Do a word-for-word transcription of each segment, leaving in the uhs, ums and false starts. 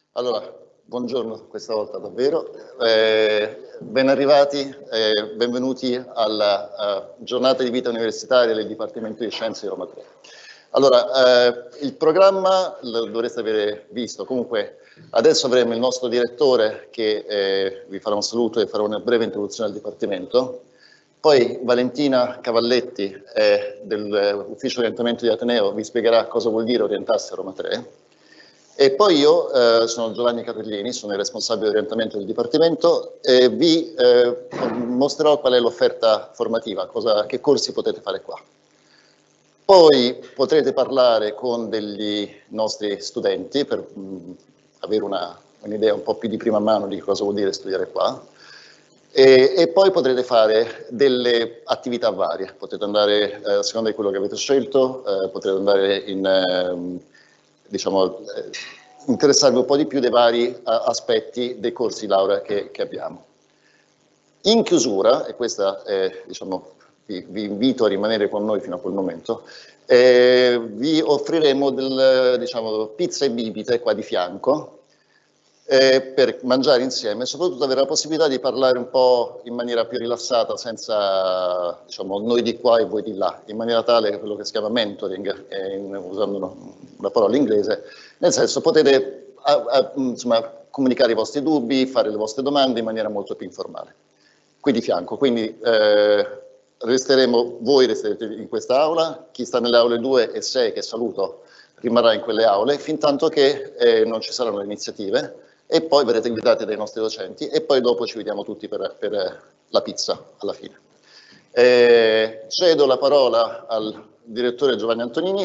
Allora, buongiorno questa volta davvero, eh, ben arrivati, eh, benvenuti alla uh, giornata di vita universitaria del Dipartimento di Scienze di Roma tre. Allora, eh, il programma lo dovreste avere visto, comunque adesso avremo il nostro direttore che eh, vi farà un saluto e farà una breve introduzione al Dipartimento, poi Valentina Cavalletti eh, dell'Ufficio Orientamento di Ateneo vi spiegherà cosa vuol dire orientarsi a Roma tre. E poi io eh, sono Giovanni Capellini, sono il responsabile di orientamento del Dipartimento e vi eh, mostrerò qual è l'offerta formativa, cosa, che corsi potete fare qua. Poi potrete parlare con degli nostri studenti per mh, avere un'idea un po' più di prima mano di cosa vuol dire studiare qua. E, e poi potrete fare delle attività varie, potete andare eh, a seconda di quello che avete scelto, eh, potrete andare in... Eh, diciamo, eh, interessarvi un po' di più dei vari uh, aspetti dei corsi di laurea che, che abbiamo. In chiusura, e questa è, diciamo, vi, vi invito a rimanere con noi fino a quel momento, eh, vi offriremo del, diciamo, pizza e bibite qua di fianco eh, per mangiare insieme e soprattutto avere la possibilità di parlare un po' in maniera più rilassata, senza diciamo, noi di qua e voi di là, in maniera tale che quello che si chiama mentoring, eh, in, usando una, una parola inglese, nel senso potete a, a, insomma, comunicare i vostri dubbi, fare le vostre domande in maniera molto più informale. Qui di fianco, quindi eh, resteremo, voi resterete in questa aula, chi sta nelle aule due e sei, che saluto, rimarrà in quelle aule, fin tanto che eh, non ci saranno iniziative, e poi verrete guidati dai nostri docenti e poi dopo ci vediamo tutti per, per la pizza alla fine. Eh, cedo la parola al direttore Giovanni Antonini.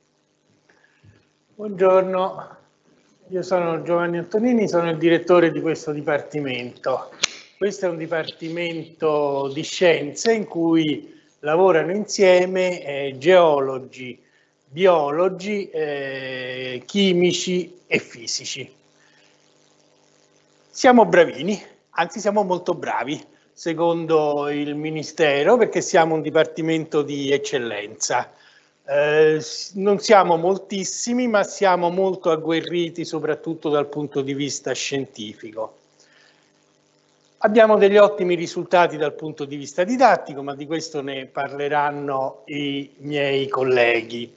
Buongiorno, io sono Giovanni Antonini, sono il direttore di questo dipartimento. Questo è un dipartimento di scienze in cui lavorano insieme eh, geologi, biologi, eh, chimici e fisici. Siamo bravini, anzi siamo molto bravi, secondo il Ministero, perché siamo un dipartimento di eccellenza. Eh, non siamo moltissimi, ma siamo molto agguerriti, soprattutto dal punto di vista scientifico. Abbiamo degli ottimi risultati dal punto di vista didattico, ma di questo ne parleranno i miei colleghi.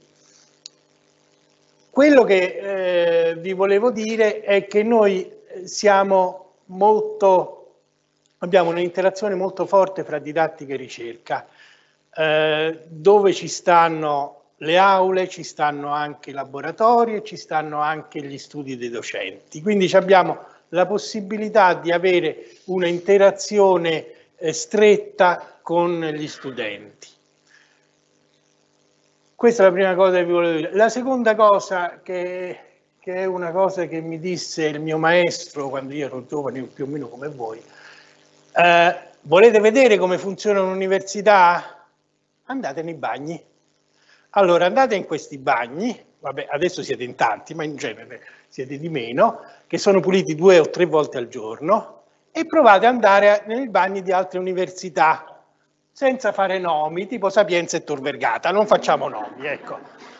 Quello che eh, vi volevo dire è che noi siamo molto, abbiamo un'interazione molto forte fra didattica e ricerca, eh, dove ci stanno le aule, ci stanno anche i laboratori e ci stanno anche gli studi dei docenti. Quindi abbiamo la possibilità di avere una interazione eh, stretta con gli studenti. Questa è la prima cosa che vi volevo dire. La seconda cosa che che è una cosa che mi disse il mio maestro quando io ero giovane, più o meno come voi. Eh, volete vedere come funziona un'università? Andate nei bagni. Allora andate in questi bagni, vabbè adesso siete in tanti, ma in genere siete di meno, che sono puliti due o tre volte al giorno, e provate ad andare nei bagni di altre università, senza fare nomi, tipo Sapienza e Tor Vergata, non facciamo nomi, ecco.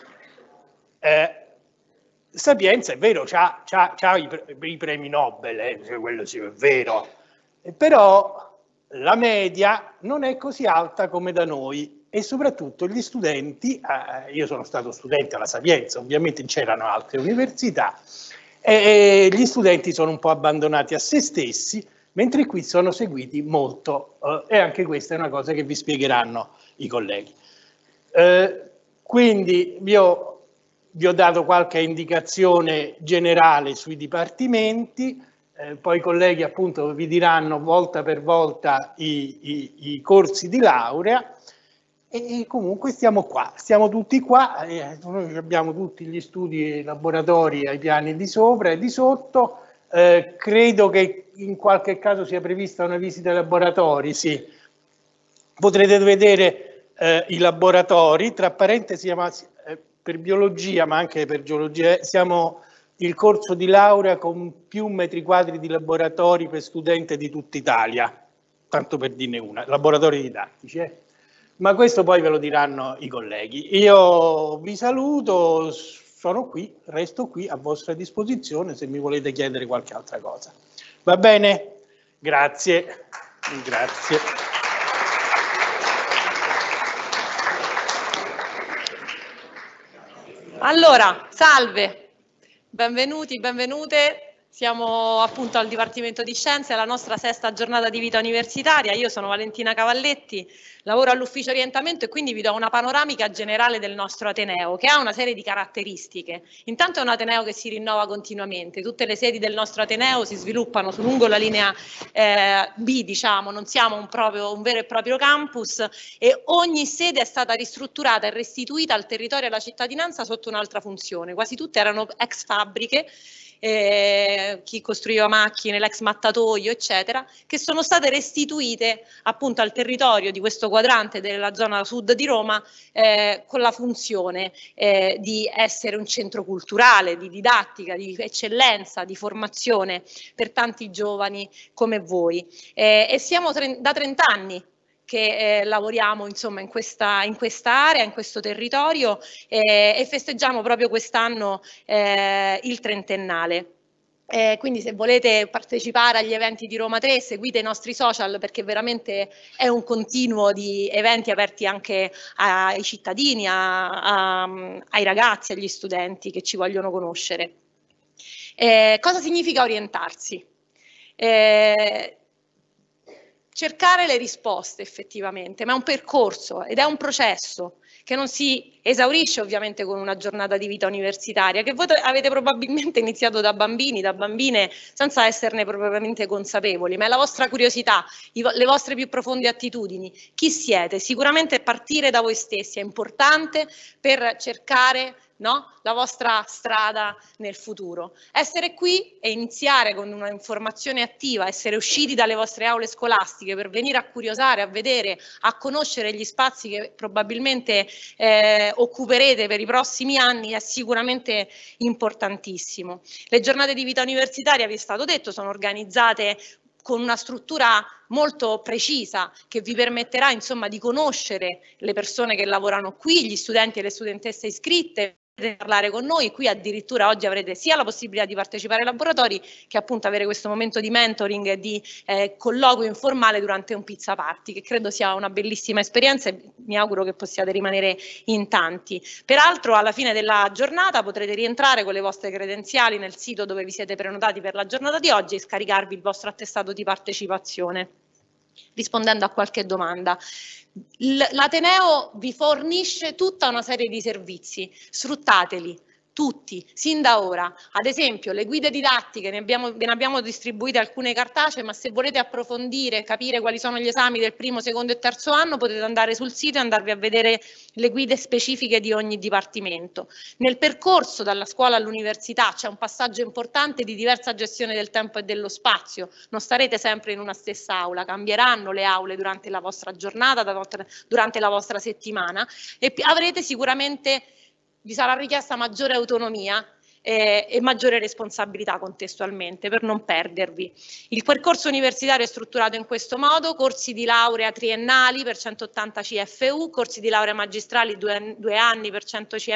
Eh, Sapienza è vero, c'ha i, i premi Nobel, eh, quello sì è vero, eh, però la media non è così alta come da noi e soprattutto gli studenti, eh, io sono stato studente alla Sapienza, ovviamente c'erano altre università, e, e gli studenti sono un po' abbandonati a se stessi, mentre qui sono seguiti molto, eh, e anche questa è una cosa che vi spiegheranno i colleghi. Eh, quindi io vi ho dato qualche indicazione generale sui dipartimenti, eh, poi i colleghi appunto vi diranno volta per volta i, i, i corsi di laurea e, e comunque stiamo qua, stiamo tutti qua, eh, noi abbiamo tutti gli studi e i laboratori ai piani di sopra e di sotto, eh, credo che in qualche caso sia prevista una visita ai laboratori, sì, potrete vedere eh, i laboratori, tra parentesi, per biologia, ma anche per geologia, siamo il corso di laurea con più metri quadri di laboratori per studente di tutta Italia, tanto per dirne una, laboratori didattici. Eh. Ma questo poi ve lo diranno i colleghi. Io vi saluto, sono qui, resto qui a vostra disposizione se mi volete chiedere qualche altra cosa. Va bene? Grazie. Grazie. Allora, salve, benvenuti, benvenute. Siamo appunto al Dipartimento di Scienze, alla nostra sesta giornata di vita universitaria. Io sono Valentina Cavalletti, lavoro all'ufficio orientamento e quindi vi do una panoramica generale del nostro Ateneo, che ha una serie di caratteristiche. Intanto è un Ateneo che si rinnova continuamente, tutte le sedi del nostro Ateneo si sviluppano su lungo la linea eh, B, diciamo, non siamo un, proprio, un vero e proprio campus, e ogni sede è stata ristrutturata e restituita al territorio e alla cittadinanza sotto un'altra funzione. Quasi tutte erano ex fabbriche, Eh, chi costruiva macchine, l'ex mattatoio, eccetera, che sono state restituite appunto al territorio di questo quadrante della zona sud di Roma eh, con la funzione eh, di essere un centro culturale, di didattica, di eccellenza, di formazione per tanti giovani come voi. Eh, e siamo da trent'anni che eh, lavoriamo insomma in questa, in questa area, in questo territorio eh, e festeggiamo proprio quest'anno eh, il trentennale. Eh, quindi se volete partecipare agli eventi di Roma tre seguite i nostri social, perché veramente è un continuo di eventi aperti anche ai cittadini, a, a, ai ragazzi, agli studenti che ci vogliono conoscere. Eh, cosa significa orientarsi? Eh, cercare le risposte effettivamente, ma è un percorso ed è un processo che non si esaurisce ovviamente con una giornata di vita universitaria, che voi avete probabilmente iniziato da bambini, da bambine, senza esserne propriamente consapevoli, ma è la vostra curiosità, le vostre più profonde attitudini. Chi siete? Sicuramente partire da voi stessi è importante per cercare, no, la vostra strada nel futuro. Essere qui e iniziare con una informazione attiva, essere usciti dalle vostre aule scolastiche per venire a curiosare, a vedere, a conoscere gli spazi che probabilmente eh, occuperete per i prossimi anni è sicuramente importantissimo. Le giornate di vita universitaria, vi è stato detto, sono organizzate con una struttura molto precisa che vi permetterà insomma di conoscere le persone che lavorano qui, gli studenti e le studentesse iscritte, parlare con noi. Qui addirittura oggi avrete sia la possibilità di partecipare ai laboratori che appunto avere questo momento di mentoring e di eh, colloquio informale durante un pizza party, che credo sia una bellissima esperienza e mi auguro che possiate rimanere in tanti. Peraltro alla fine della giornata potrete rientrare con le vostre credenziali nel sito dove vi siete prenotati per la giornata di oggi e scaricarvi il vostro attestato di partecipazione rispondendo a qualche domanda. L'Ateneo vi fornisce tutta una serie di servizi, sfruttateli tutti, sin da ora. Ad esempio le guide didattiche, ne abbiamo, ve ne abbiamo distribuite alcune cartacee, ma se volete approfondire, capire quali sono gli esami del primo, secondo e terzo anno, potete andare sul sito e andarvi a vedere le guide specifiche di ogni dipartimento. Nel percorso dalla scuola all'università c'è un passaggio importante di diversa gestione del tempo e dello spazio, non starete sempre in una stessa aula, cambieranno le aule durante la vostra giornata, durante la vostra settimana e avrete sicuramente vi sarà richiesta maggiore autonomia eh, e maggiore responsabilità contestualmente per non perdervi. Il percorso universitario è strutturato in questo modo: corsi di laurea triennali per centottanta C F U, corsi di laurea magistrali due, due anni per cento C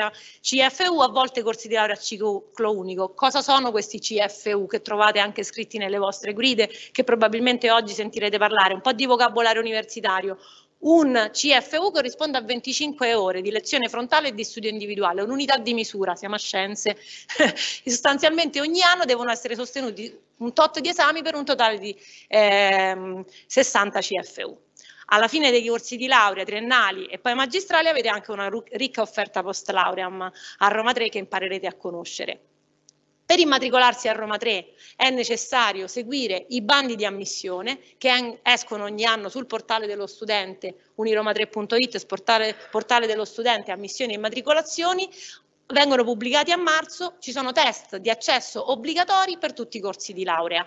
F U, a volte corsi di laurea a ciclo unico. Cosa sono questi C F U che trovate anche scritti nelle vostre guide, che probabilmente oggi sentirete parlare? Un po' di vocabolario universitario. Un C F U corrisponde a venticinque ore di lezione frontale e di studio individuale, un'unità di misura, siamo a scienze. Sostanzialmente ogni anno devono essere sostenuti un tot di esami per un totale di ehm, sessanta C F U. Alla fine dei corsi di laurea triennali e poi magistrali avete anche una ricca offerta post lauream a Roma tre che imparerete a conoscere. Per immatricolarsi a Roma tre è necessario seguire i bandi di ammissione che escono ogni anno sul portale dello studente uniroma tre punto it, portale, portale dello studente ammissioni e immatricolazioni, vengono pubblicati a marzo, ci sono test di accesso obbligatori per tutti i corsi di laurea.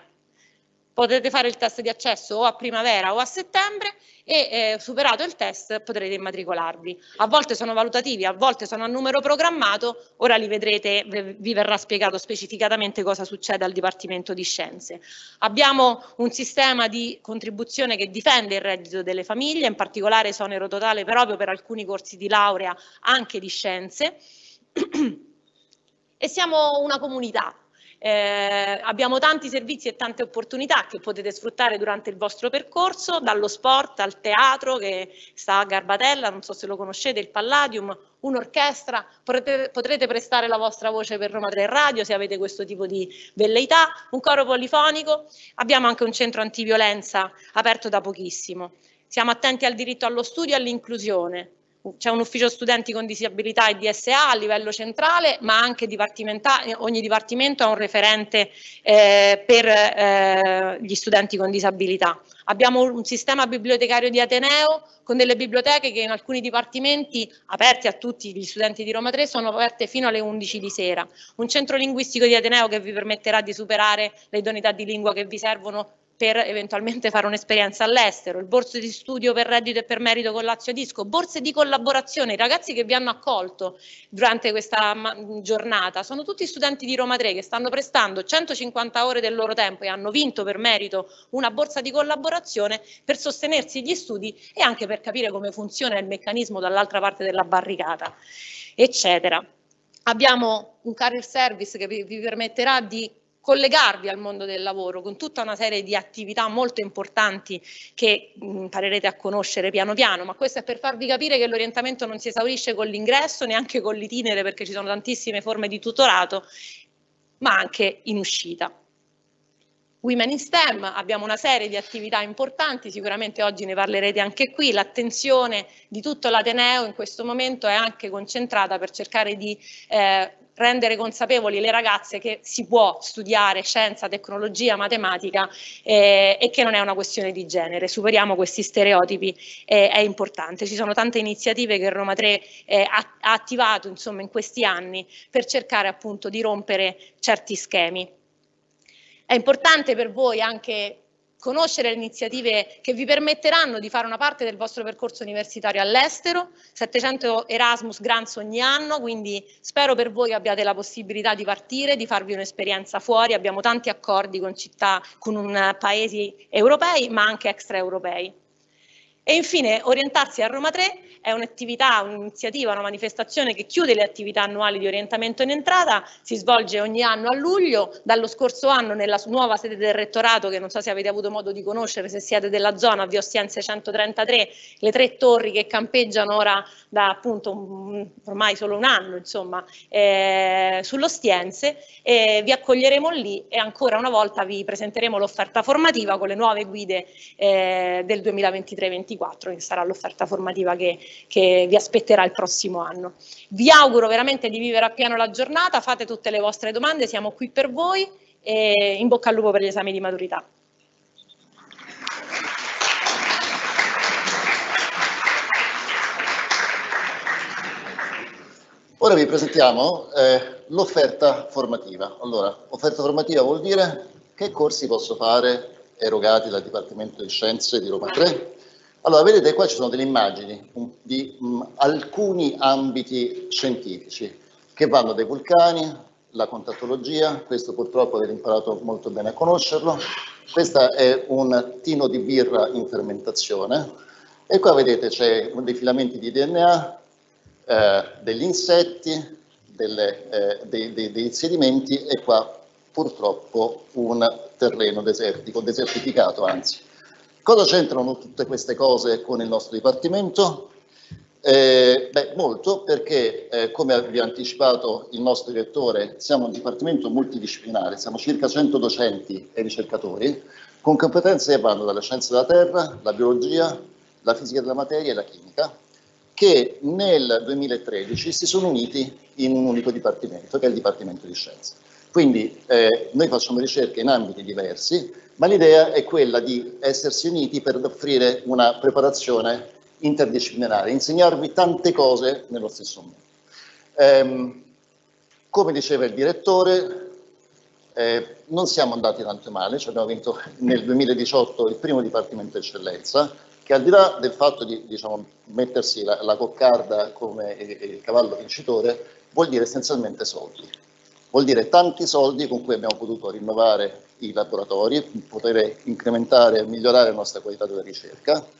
Potete fare il test di accesso o a primavera o a settembre e eh, superato il test potrete immatricolarvi. A volte sono valutativi, a volte sono a numero programmato, ora li vedrete, vi verrà spiegato specificatamente cosa succede al Dipartimento di Scienze. Abbiamo un sistema di contribuzione che difende il reddito delle famiglie, in particolare esonero totale proprio per alcuni corsi di laurea anche di Scienze. e siamo una comunità. Eh, abbiamo tanti servizi e tante opportunità che potete sfruttare durante il vostro percorso, dallo sport al teatro che sta a Garbatella, non so se lo conoscete, il Palladium, un'orchestra, potrete, potrete prestare la vostra voce per Roma tre Radio se avete questo tipo di velleità, un coro polifonico, abbiamo anche un centro antiviolenza aperto da pochissimo. Siamo attenti al diritto allo studio e all'inclusione. C'è un ufficio studenti con disabilità e D S A a livello centrale, ma anche ogni dipartimento ha un referente eh, per eh, gli studenti con disabilità. Abbiamo un sistema bibliotecario di Ateneo con delle biblioteche che in alcuni dipartimenti, aperti a tutti gli studenti di Roma tre, sono aperte fino alle undici di sera. Un centro linguistico di Ateneo che vi permetterà di superare le idoneità di lingua che vi servono per eventualmente fare un'esperienza all'estero, il borso di studio per reddito e per merito con Lazio Disco, borse di collaborazione, i ragazzi che vi hanno accolto durante questa giornata sono tutti studenti di Roma tre che stanno prestando centocinquanta ore del loro tempo e hanno vinto per merito una borsa di collaborazione per sostenersi gli studi e anche per capire come funziona il meccanismo dall'altra parte della barricata, eccetera. Abbiamo un career service che vi, vi permetterà di collegarvi al mondo del lavoro con tutta una serie di attività molto importanti che imparerete a conoscere piano piano, ma questo è per farvi capire che l'orientamento non si esaurisce con l'ingresso, neanche con l'itinere, perché ci sono tantissime forme di tutorato, ma anche in uscita. Women in STEM, abbiamo una serie di attività importanti, sicuramente oggi ne parlerete anche qui, l'attenzione di tutto l'Ateneo in questo momento è anche concentrata per cercare di eh, rendere consapevoli le ragazze che si può studiare scienza, tecnologia, matematica eh, e che non è una questione di genere, superiamo questi stereotipi, eh, è importante. Ci sono tante iniziative che Roma tre eh, ha, ha attivato insomma in questi anni per cercare appunto di rompere certi schemi. È importante per voi anche conoscere le iniziative che vi permetteranno di fare una parte del vostro percorso universitario all'estero, settecento Erasmus Grants ogni anno, quindi spero per voi che abbiate la possibilità di partire, di farvi un'esperienza fuori, abbiamo tanti accordi con città, con un, paesi europei ma anche extraeuropei. E infine orientarsi a Roma tre è un'attività, un'iniziativa, una manifestazione che chiude le attività annuali di orientamento in entrata, si svolge ogni anno a luglio, dallo scorso anno nella nuova sede del rettorato che non so se avete avuto modo di conoscere se siete della zona, via Ostiense centotrentatré, le tre torri che campeggiano ora da appunto un, ormai solo un anno insomma eh, sull'Ostiense, e vi accoglieremo lì e ancora una volta vi presenteremo l'offerta formativa con le nuove guide eh, del duemilaventitré ventiquattro, che sarà l'offerta formativa che che vi aspetterà il prossimo anno. Vi auguro veramente di vivere appieno la giornata, fate tutte le vostre domande, siamo qui per voi e in bocca al lupo per gli esami di maturità. Ora vi presentiamo eh, l'offerta formativa. Allora, offerta formativa vuol dire che corsi posso fare erogati dal Dipartimento di Scienze di Roma tre. Allora, vedete qua ci sono delle immagini um, di um, alcuni ambiti scientifici che vanno dai vulcani, la contattologia, questo purtroppo avete imparato molto bene a conoscerlo, questo è un tino di birra in fermentazione e qua vedete c'è dei filamenti di D N A, eh, degli insetti, delle, eh, dei, dei, dei sedimenti e qua purtroppo un terreno desertico, desertificato anzi. Cosa c'entrano tutte queste cose con il nostro Dipartimento? Eh, beh, molto, perché eh, come vi ha anticipato il nostro direttore, siamo un Dipartimento multidisciplinare, siamo circa cento docenti e ricercatori, con competenze che vanno dalle scienze della terra, la biologia, la fisica della materia e la chimica, che nel duemilatredici si sono uniti in un unico Dipartimento, che è il Dipartimento di Scienze. Quindi eh, noi facciamo ricerche in ambiti diversi, ma l'idea è quella di essersi uniti per offrire una preparazione interdisciplinare, insegnarvi tante cose nello stesso modo. Ehm, come diceva il direttore, eh, non siamo andati tanto male, cioè abbiamo vinto nel duemiladiciotto il primo Dipartimento Eccellenza, che al di là del fatto di diciamo, mettersi la, la coccarda come il cavallo vincitore, vuol dire essenzialmente soldi. Vuol dire tanti soldi con cui abbiamo potuto rinnovare i laboratori, poter incrementare e migliorare la nostra qualità della ricerca,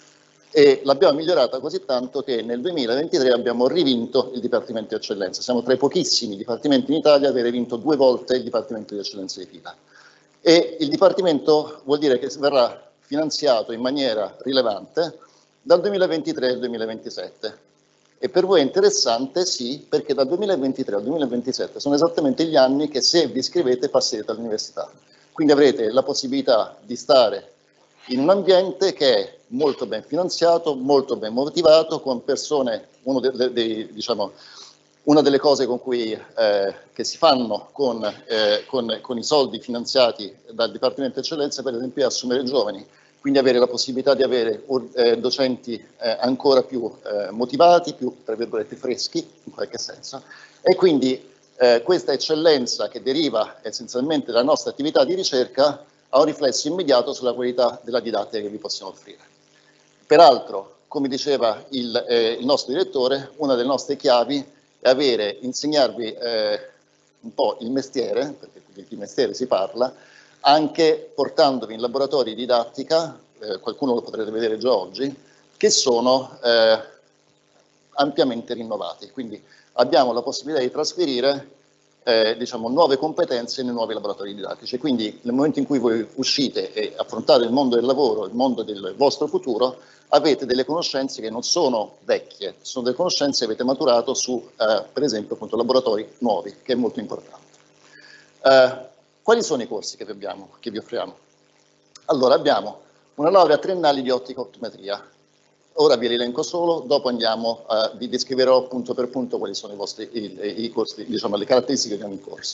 e l'abbiamo migliorata così tanto che nel duemilaventitré abbiamo rivinto il Dipartimento di Eccellenza. Siamo tra i pochissimi dipartimenti in Italia a avere vinto due volte il Dipartimento di Eccellenza di Pila. E il Dipartimento vuol dire che verrà finanziato in maniera rilevante dal duemilaventitré al duemilaventisette. E per voi è interessante? Sì, perché dal duemilaventitré al duemilaventisette sono esattamente gli anni che, se vi iscrivete, passerete all'università. Quindi avrete la possibilità di stare in un ambiente che è molto ben finanziato, molto ben motivato, con persone, uno dei, dei, diciamo, una delle cose con cui, eh, che si fanno con, eh, con, con i soldi finanziati dal Dipartimento di Eccellenza, per esempio, è assumere giovani, quindi avere la possibilità di avere eh, docenti eh, ancora più eh, motivati, più, tra virgolette, freschi, in qualche senso, e quindi eh, questa eccellenza che deriva essenzialmente dalla nostra attività di ricerca ha un riflesso immediato sulla qualità della didattica che vi possiamo offrire. Peraltro, come diceva il, eh, il nostro direttore, una delle nostre chiavi è avere, insegnarvi eh, un po' il mestiere, perché di mestiere si parla, anche portandovi in laboratori di didattica, eh, qualcuno lo potrete vedere già oggi, che sono eh, ampiamente rinnovati. Quindi abbiamo la possibilità di trasferire eh, diciamo, nuove competenze nei nuovi laboratori didattici. Quindi nel momento in cui voi uscite e affrontate il mondo del lavoro, il mondo del vostro futuro, avete delle conoscenze che non sono vecchie, sono delle conoscenze che avete maturato su, eh, per esempio, appunto, laboratori nuovi, che è molto importante. Eh, quali sono i corsi che vi, abbiamo, che vi offriamo? Allora, abbiamo una laurea triennale di ottica optometria. Ora vi elenco solo, dopo andiamo a, vi descriverò punto per punto quali sono i vostri, i, i corsi, diciamo, le caratteristiche di ogni corso.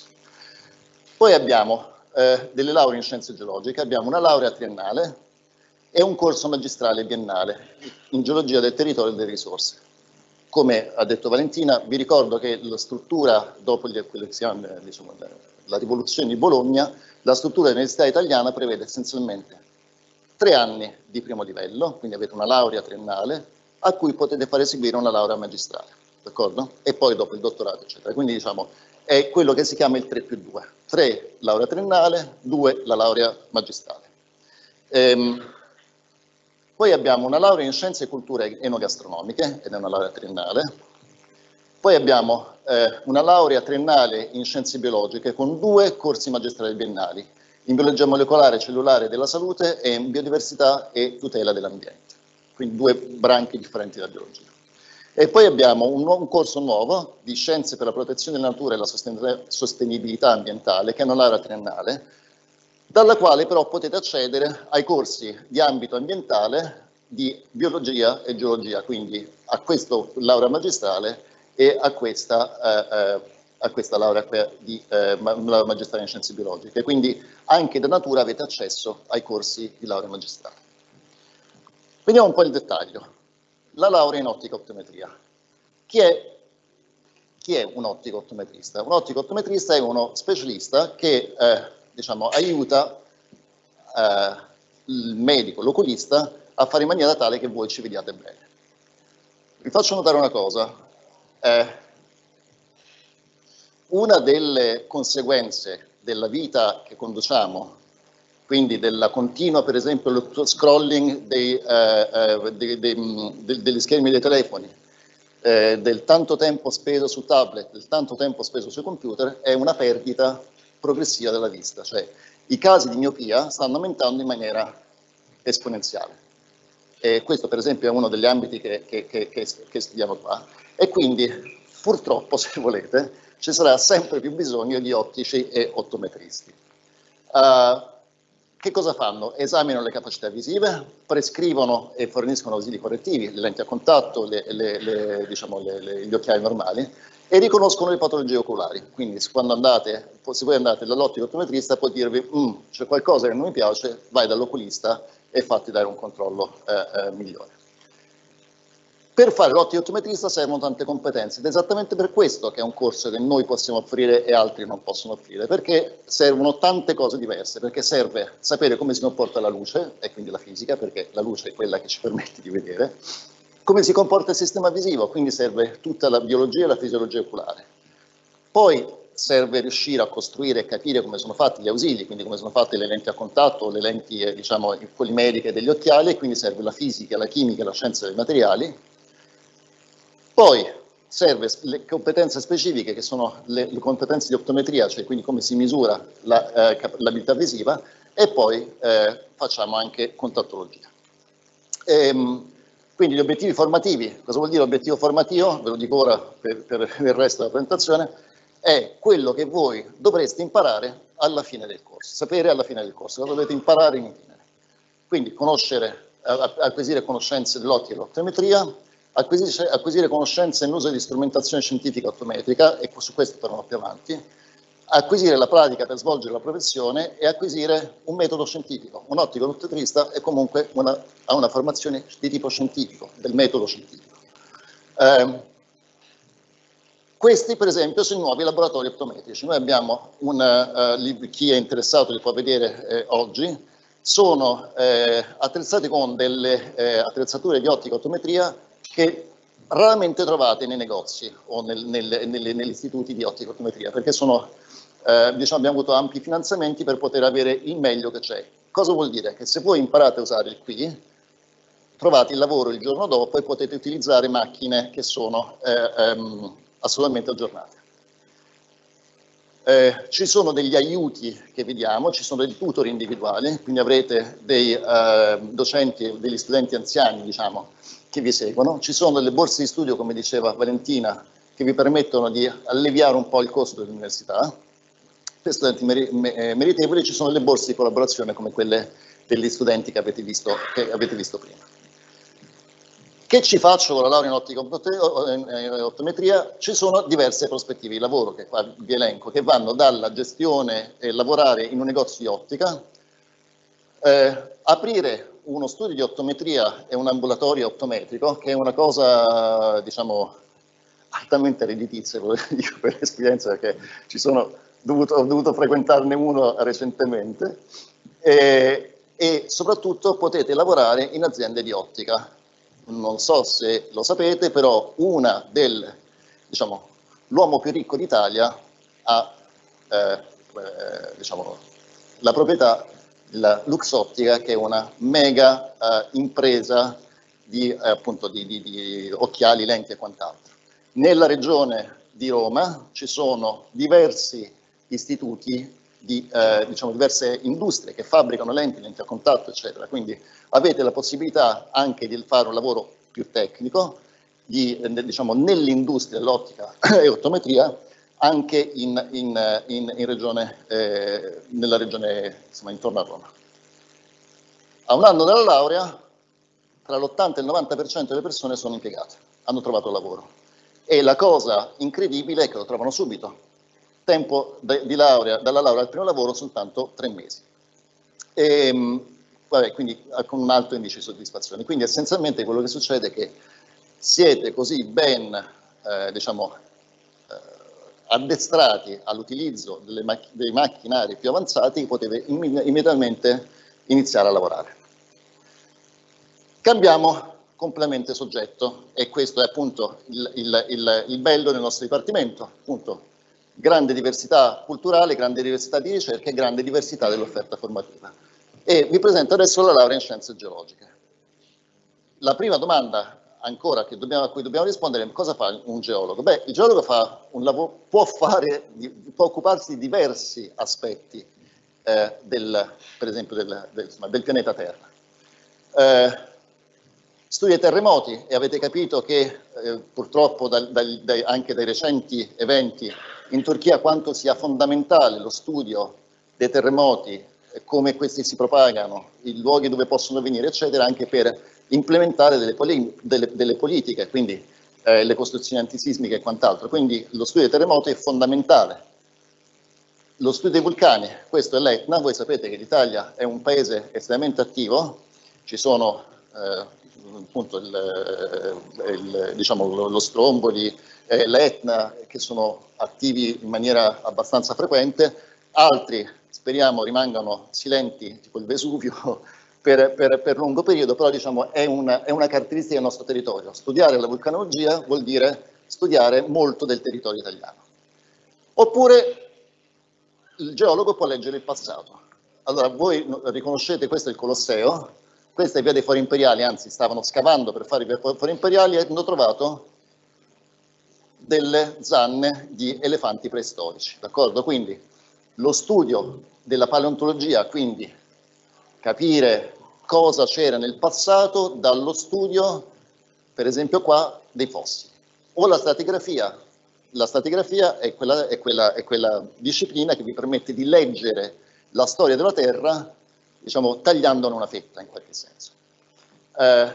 Poi abbiamo eh, delle lauree in scienze geologiche, abbiamo una laurea triennale e un corso magistrale biennale in geologia del territorio e delle risorse. Come ha detto Valentina, vi ricordo che la struttura, dopo gli, quello che si chiama, diciamo, la, la rivoluzione di Bologna, la struttura dell'università italiana prevede essenzialmente tre anni di primo livello, quindi avete una laurea triennale, a cui potete fare seguire una laurea magistrale, d'accordo? E poi dopo il dottorato, eccetera. Quindi diciamo, è quello che si chiama il tre più due. tre laurea triennale, due la laurea magistrale. Ehm, poi abbiamo una laurea in scienze e culture enogastronomiche, ed è una laurea triennale. Poi abbiamo eh, una laurea triennale in scienze biologiche con due corsi magistrali biennali, in biologia molecolare, cellulare della salute e in biodiversità e tutela dell'ambiente. Quindi due branche differenti della biologia. E poi abbiamo un, un corso nuovo di scienze per la protezione della natura e la sostenibilità ambientale, che è una laurea triennale, dalla quale però potete accedere ai corsi di ambito ambientale di biologia e geologia, quindi a questa laurea magistrale e a questa, eh, eh, a questa laurea di eh, magistrale in scienze biologiche. Quindi anche da natura avete accesso ai corsi di laurea magistrale. Vediamo un po' il dettaglio. La laurea in ottica optometria. Chi è, chi è un ottico optometrista? Un ottico optometrista è uno specialista che eh, diciamo, aiuta eh, il medico, l'oculista, a fare in maniera tale che voi ci vediate bene. Vi faccio notare una cosa. Eh, una delle conseguenze della vita che conduciamo, quindi della continua, per esempio, lo scrolling dei, eh, eh, dei, dei, dei, degli schermi dei telefoni, eh, del tanto tempo speso su tablet, del tanto tempo speso sui computer, è una perdita progressiva della vista, cioè i casi di miopia stanno aumentando in maniera esponenziale. E questo, per esempio, è uno degli ambiti che, che, che, che, che studiamo qua. E quindi, purtroppo, se volete, ci sarà sempre più bisogno di ottici e ottometristi. Uh, che cosa fanno? Esaminano le capacità visive, prescrivono e forniscono ausili correttivi, le lenti a contatto, le, le, le, diciamo, le, le, gli occhiali normali, e riconoscono le patologie oculari. Quindi quando andate, se voi andate dall'ottico optometrista, può dirvi mm, c'è qualcosa che non mi piace, vai dall'oculista e fatti dare un controllo eh, eh, migliore. Per fare l'ottico optometrista servono tante competenze ed è esattamente per questo che è un corso che noi possiamo offrire e altri non possono offrire, perché servono tante cose diverse, perché serve sapere come si comporta la luce, e quindi la fisica, perché la luce è quella che ci permette di vedere, come si comporta il sistema visivo, quindi serve tutta la biologia e la fisiologia oculare. Poi serve riuscire a costruire e capire come sono fatti gli ausili, quindi come sono fatte le lenti a contatto, le lenti eh, diciamo, polimeriche degli occhiali, e quindi serve la fisica, la chimica, la scienza dei materiali. Poi serve le competenze specifiche, che sono le, le competenze di optometria, cioè quindi come si misura la, eh, l'abilità visiva, e poi eh, facciamo anche contattologia. Ehm, quindi gli obiettivi formativi, cosa vuol dire obiettivo formativo? Ve lo dico ora per, per il resto della presentazione, è quello che voi dovreste imparare alla fine del corso, sapere alla fine del corso, cosa dovete imparare in itinere. Quindi conoscere, acquisire conoscenze dell'ottica e dell'optometria, acquisire, acquisire conoscenze nell'uso di strumentazione scientifica optometrica, e su questo tornerò più avanti, acquisire la pratica per svolgere la professione e acquisire un metodo scientifico. Un ottico optometrista è comunque una, ha una formazione di tipo scientifico, del metodo scientifico. Eh, questi per esempio sono i nuovi laboratori optometrici. Noi abbiamo un, uh, chi è interessato li può vedere eh, oggi, sono eh, attrezzati con delle eh, attrezzature di ottica optometria che raramente trovate nei negozi o nel, nel, nelle, negli istituti di ottica optometria, perché sono Eh, diciamo, abbiamo avuto ampi finanziamenti per poter avere il meglio che c'è. Cosa vuol dire? Che se voi imparate a usare il qui, trovate il lavoro il giorno dopo e potete utilizzare macchine che sono eh, ehm, assolutamente aggiornate. Eh, ci sono degli aiuti che vediamo, ci sono dei tutor individuali, quindi avrete dei eh, docenti, degli studenti anziani, diciamo, che vi seguono. Ci sono delle borse di studio, come diceva Valentina, che vi permettono di alleviare un po' il costo dell'università. Per studenti meritevoli ci sono le borse di collaborazione come quelle degli studenti che avete visto, che avete visto prima. Che ci faccio con la laurea in ottica e optometria? Ci sono diverse prospettive di lavoro, che qua vi elenco, che vanno dalla gestione e lavorare in un negozio di ottica, eh, aprire uno studio di optometria e un ambulatorio optometrico, che è una cosa, diciamo, altamente redditizia, dico per esperienza, perché ci sono... Dovuto, ho dovuto frequentarne uno recentemente, e, e soprattutto potete lavorare in aziende di ottica. Non so se lo sapete, però una del, diciamo, l'uomo più ricco d'Italia ha eh, eh, diciamo, la proprietà della Luxottica, che è una mega eh, impresa di, eh, appunto, di, di, di occhiali, lenti e quant'altro. Nella regione di Roma ci sono diversi istituti di eh, diciamo, diverse industrie che fabbricano lenti, lenti a contatto, eccetera. Quindi avete la possibilità anche di fare un lavoro più tecnico di, eh, diciamo, nell'industria dell'ottica e optometria, anche in, in, in, in regione, eh, nella regione insomma, intorno a Roma. A un anno dalla laurea, tra l'ottanta e il novanta per cento delle persone sono impiegate, hanno trovato lavoro. E la cosa incredibile è che lo trovano subito. Tempo di laurea, dalla laurea al primo lavoro soltanto tre mesi. E, vabbè, quindi con un alto indice di soddisfazione. Quindi essenzialmente quello che succede è che siete così ben, eh, diciamo, eh, addestrati all'utilizzo mac dei macchinari più avanzati che potete imm immediatamente iniziare a lavorare. Cambiamo completamente soggetto, e questo è appunto il, il, il, il bello del nostro dipartimento, appunto. Grande diversità culturale, grande diversità di ricerca e grande diversità dell'offerta formativa. E vi presento adesso la laurea in scienze geologiche. La prima domanda ancora che dobbiamo, a cui dobbiamo rispondere è: cosa fa un geologo? Beh, il geologo fa un lavoro, può, fare, può occuparsi di diversi aspetti, eh, del, per esempio del, del, insomma, del pianeta Terra. Eh, studia i terremoti, e avete capito che eh, purtroppo dal, dal, dai, anche dai recenti eventi in Turchia quanto sia fondamentale lo studio dei terremoti, come questi si propagano, i luoghi dove possono venire, eccetera, anche per implementare delle, delle, delle politiche, quindi eh, le costruzioni antisismiche e quant'altro. Quindi lo studio dei terremoti è fondamentale. Lo studio dei vulcani, questo è l'Etna, voi sapete che l'Italia è un paese estremamente attivo, ci sono eh, appunto il, il, diciamo, lo, lo Stromboli, eh, l'Etna, che sono attivi in maniera abbastanza frequente, altri speriamo rimangano silenti, tipo il Vesuvio, per, per, per lungo periodo, però diciamo, è, una, è una caratteristica del nostro territorio. Studiare la vulcanologia vuol dire studiare molto del territorio italiano. Oppure il geologo può leggere il passato. Allora, voi riconoscete, questo è il Colosseo, questa è via dei Fori Imperiali, anzi stavano scavando per fare i Fori Imperiali e hanno trovato delle zanne di elefanti preistorici, d'accordo? Quindi lo studio della paleontologia, quindi capire cosa c'era nel passato dallo studio, per esempio qua, dei fossili. O la stratigrafia. La stratigrafia è quella, è quella, è quella disciplina che vi permette di leggere la storia della Terra, diciamo, tagliandone una fetta in qualche senso. Eh,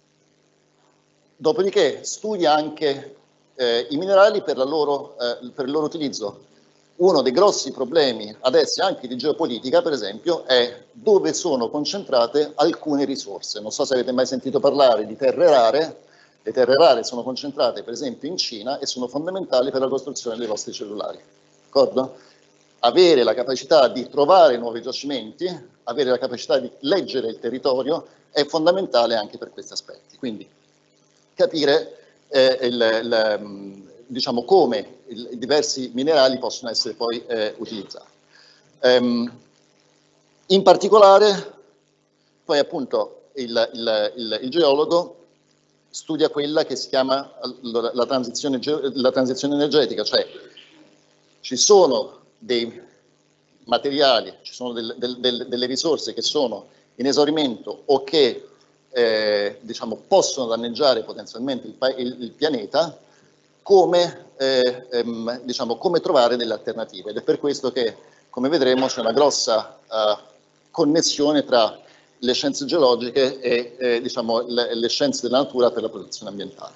dopodiché studia anche eh, i minerali per, la loro, eh, per il loro utilizzo. Uno dei grossi problemi adesso anche di geopolitica, per esempio, è dove sono concentrate alcune risorse. Non so se avete mai sentito parlare di terre rare. Le terre rare sono concentrate, per esempio, in Cina e sono fondamentali per la costruzione dei vostri cellulari. D'accordo? Avere la capacità di trovare nuovi giacimenti, avere la capacità di leggere il territorio è fondamentale anche per questi aspetti. Quindi capire eh, il, il, diciamo, come il, i diversi minerali possono essere poi eh, utilizzati. Um, in particolare, poi appunto il, il, il, il geologo studia quella che si chiama la, la, transizione, la transizione energetica, cioè ci sono dei materiali, ci sono del, del, del, delle risorse che sono in esaurimento o che eh, diciamo, possono danneggiare potenzialmente il, il, il pianeta, come, eh, ehm, diciamo, come trovare delle alternative. Ed è per questo che, come vedremo, c'è una grossa uh, connessione tra le scienze geologiche e eh, diciamo, le, le scienze della natura per la protezione ambientale.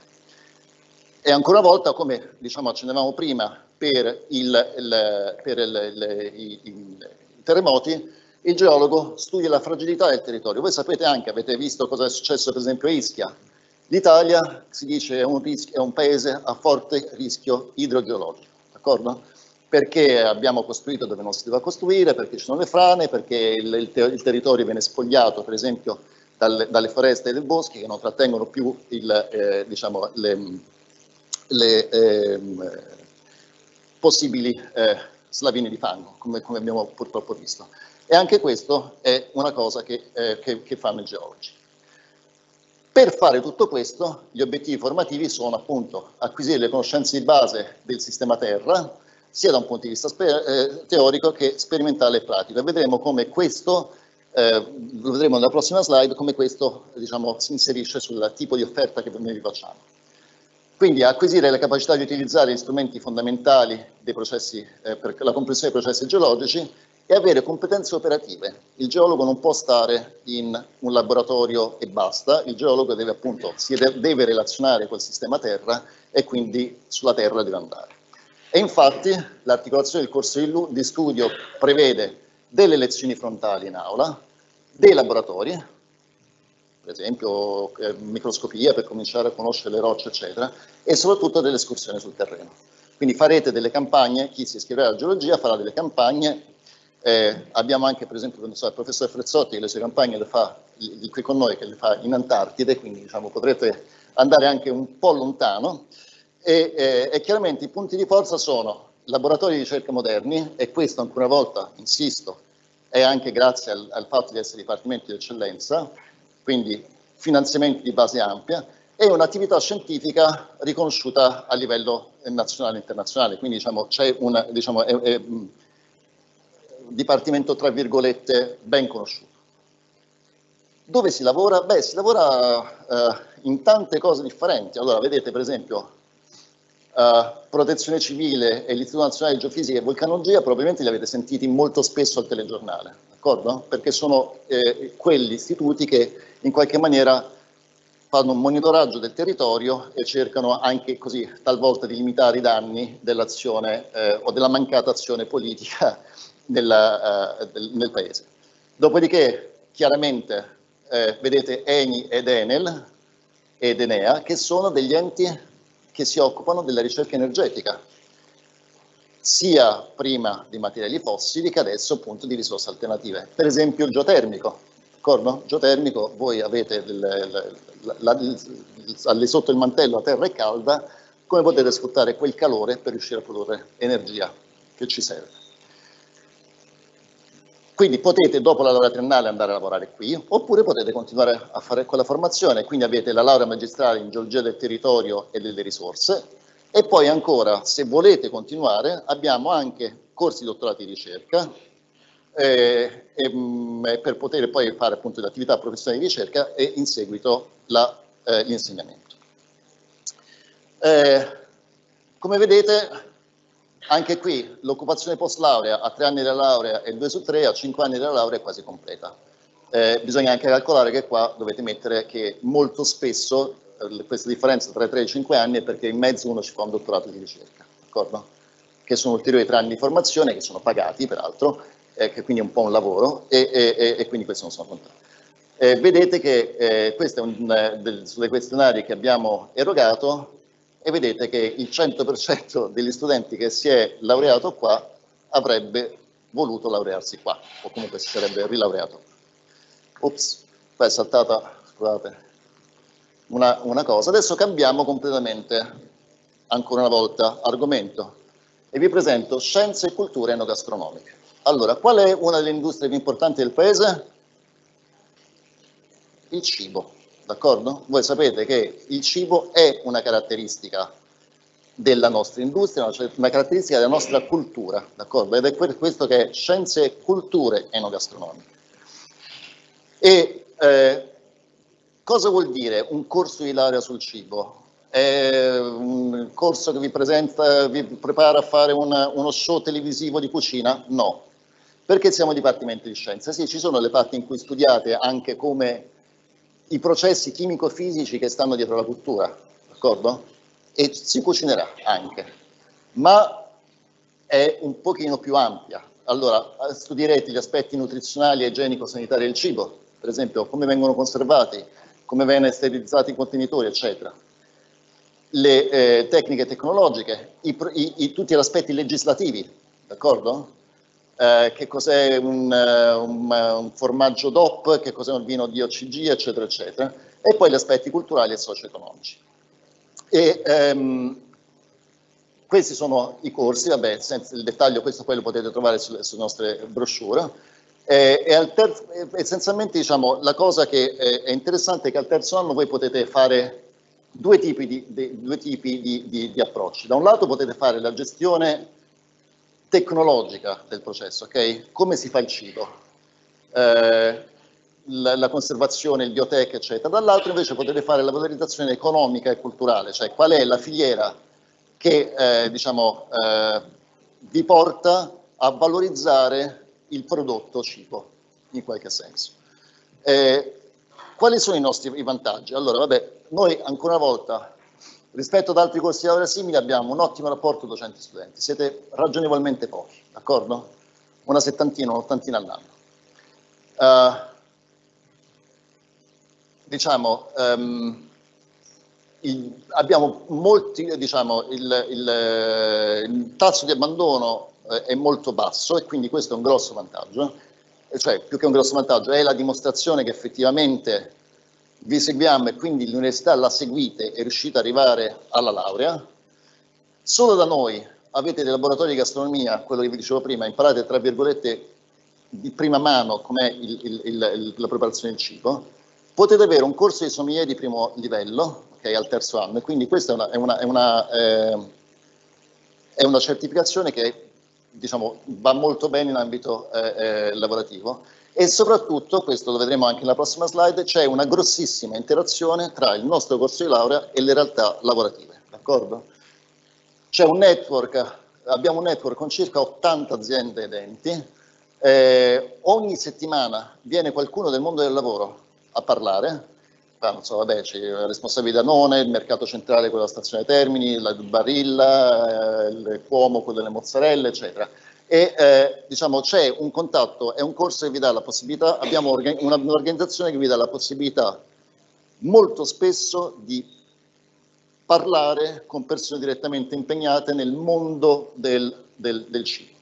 E ancora una volta, come diciamo, accennavamo prima per, il, il, per il, il, i, i terremoti, il geologo studia la fragilità del territorio. Voi sapete anche, avete visto cosa è successo per esempio a Ischia. L'Italia, si dice, è un, rischio, è un paese a forte rischio idrogeologico, d'accordo? Perché abbiamo costruito dove non si doveva costruire, perché ci sono le frane, perché il, il, te, il territorio viene spogliato, per esempio, dalle, dalle foreste e dai boschi che non trattengono più il, eh, diciamo, le, le eh, possibili eh, slavine di fango, come, come abbiamo purtroppo visto. E anche questo è una cosa che, eh, che, che fanno i geologi. Per fare tutto questo, gli obiettivi formativi sono appunto acquisire le conoscenze di base del sistema Terra, sia da un punto di vista eh, teorico che sperimentale e pratico. E vedremo come questo, eh, lo vedremo nella prossima slide, come questo diciamo, si inserisce sul tipo di offerta che noi vi facciamo. Quindi acquisire la capacità di utilizzare gli strumenti fondamentali dei processi, eh, per la comprensione dei processi geologici e avere competenze operative. Il geologo non può stare in un laboratorio e basta, il geologo deve appunto, si deve relazionare col sistema Terra e quindi sulla Terra deve andare. E infatti l'articolazione del corso di studio prevede delle lezioni frontali in aula, dei laboratori, per esempio eh, microscopia per cominciare a conoscere le rocce, eccetera, e soprattutto delle escursioni sul terreno. Quindi farete delle campagne, chi si iscriverà alla geologia farà delle campagne, eh, abbiamo anche per esempio so, il professor Frezzotti che le sue campagne le fa di qui con noi, che le fa in Antartide, quindi diciamo, potrete andare anche un po' lontano. E, eh, e chiaramente i punti di forza sono laboratori di ricerca moderni, e questo ancora una volta, insisto, è anche grazie al, al fatto di essere dipartimenti di eccellenza, quindi finanziamenti di base ampia, e un'attività scientifica riconosciuta a livello nazionale e internazionale, quindi diciamo, c'è un diciamo, è, è, dipartimento tra virgolette ben conosciuto. Dove si lavora? Beh, si lavora eh, in tante cose differenti. Allora, vedete per esempio Uh, Protezione Civile e l'Istituto Nazionale di Geofisica e Vulcanologia probabilmente li avete sentiti molto spesso al telegiornale, d'accordo? Perché sono eh, quegli istituti che in qualche maniera fanno un monitoraggio del territorio e cercano anche così talvolta di limitare i danni dell'azione eh, o della mancata azione politica nella, uh, del, nel paese. Dopodiché chiaramente eh, vedete Eni ed Enel ed Enea, che sono degli enti che si occupano della ricerca energetica, sia prima di materiali fossili che adesso appunto di risorse alternative. Per esempio il geotermico, d'accordo? Geotermico, voi avete del, la, la, la, sotto il mantello la terra è calda, come potete sfruttare quel calore per riuscire a produrre energia che ci serve. Quindi potete dopo la laurea triennale andare a lavorare qui, oppure potete continuare a fare quella formazione, quindi avete la laurea magistrale in geologia del territorio e delle risorse, e poi ancora, se volete continuare, abbiamo anche corsi di dottorato di ricerca, eh, e, mh, per poter poi fare appunto l'attività professionale di ricerca e in seguito eh, l'insegnamento. Eh, come vedete, anche qui l'occupazione post laurea a tre anni della laurea e due su tre, a cinque anni della laurea è quasi completa. Eh, bisogna anche calcolare che qua dovete mettere che molto spesso eh, questa differenza tra tre e cinque anni è perché in mezzo uno ci fa un dottorato di ricerca, d'accordo? Che sono ulteriori tre anni di formazione, che sono pagati peraltro, eh, che quindi è un po' un lavoro, e, e, e quindi questi non sono contati. Eh, vedete che eh, questo è un eh, del, sulle questionari che abbiamo erogato, e vedete che il cento per cento degli studenti che si è laureato qua avrebbe voluto laurearsi qua, o comunque si sarebbe rilaureato. Ops, qua è saltata, scusate, una, una cosa. Adesso cambiamo completamente, ancora una volta, argomento, e vi presento scienze e culture enogastronomiche. Allora, qual è una delle industrie più importanti del paese? Il cibo. D'accordo? Voi sapete che il cibo è una caratteristica della nostra industria, una caratteristica della nostra cultura, d'accordo? Ed è per questo che è scienze e culture enogastronomiche. E eh, cosa vuol dire un corso di laurea sul cibo? È un corso che vi presenta, vi prepara a fare una, uno show televisivo di cucina? No. Perché siamo dipartimento di scienze? Sì, ci sono le parti in cui studiate anche come i processi chimico-fisici che stanno dietro la cottura, d'accordo? E si cucinerà anche, ma è un pochino più ampia. Allora, studierete gli aspetti nutrizionali e igienico-sanitari del cibo, per esempio come vengono conservati, come vengono sterilizzati i contenitori, eccetera. Le eh, tecniche tecnologiche, i, i, i, tutti gli aspetti legislativi, d'accordo? Eh, che cos'è un, un, un formaggio D O P, che cos'è un vino D O C G, eccetera, eccetera, e poi gli aspetti culturali e socio-economici. E ehm, questi sono i corsi, vabbè, senza il dettaglio, questo poi lo potete trovare sulle, sulle nostre brochure. Eh, e al terzo, essenzialmente, diciamo, la cosa che è, è interessante è che al terzo anno voi potete fare due tipi di, di, due tipi di, di, di approcci. Da un lato potete fare la gestione tecnologica del processo, ok? Come si fa il cibo, eh, la, la conservazione, il biotech, eccetera. Dall'altro invece potete fare la valorizzazione economica e culturale, cioè qual è la filiera che eh, diciamo, eh, vi porta a valorizzare il prodotto cibo, in qualche senso. Eh, quali sono i nostri i vantaggi? Allora, vabbè, noi ancora una volta, rispetto ad altri corsi di laurea simili, abbiamo un ottimo rapporto docenti-studenti, siete ragionevolmente pochi, d'accordo? Una settantina, un'ottantina all'anno. Uh, diciamo, um, il, abbiamo molti, diciamo, il, il, il tasso di abbandono eh, è molto basso e quindi questo è un grosso vantaggio, eh, cioè più che un grosso vantaggio è la dimostrazione che effettivamente vi seguiamo e quindi l'università la seguite e riuscite ad arrivare alla laurea. Solo da noi avete dei laboratori di gastronomia, quello che vi dicevo prima, imparate tra virgolette di prima mano com'è il, il, il, la preparazione del cibo. Potete avere un corso di sommelier di primo livello, okay, al terzo anno, e quindi questa è una, è una, è una, eh, è una certificazione che diciamo, va molto bene in ambito eh, eh, lavorativo. E soprattutto, questo lo vedremo anche nella prossima slide, c'è una grossissima interazione tra il nostro corso di laurea e le realtà lavorative, d'accordo? C'è un network, abbiamo un network con circa ottanta aziende ed enti, eh, ogni settimana viene qualcuno del mondo del lavoro a parlare, ah, non so, vabbè, c'è il responsabile Danone, il mercato centrale, quello della stazione Termini, il Barilla, eh, il Cuomo, quello delle mozzarelle, eccetera. E eh, diciamo c'è un contatto, è un corso che vi dà la possibilità, abbiamo un'organizzazione che vi dà la possibilità molto spesso di parlare con persone direttamente impegnate nel mondo del, del, del cibo.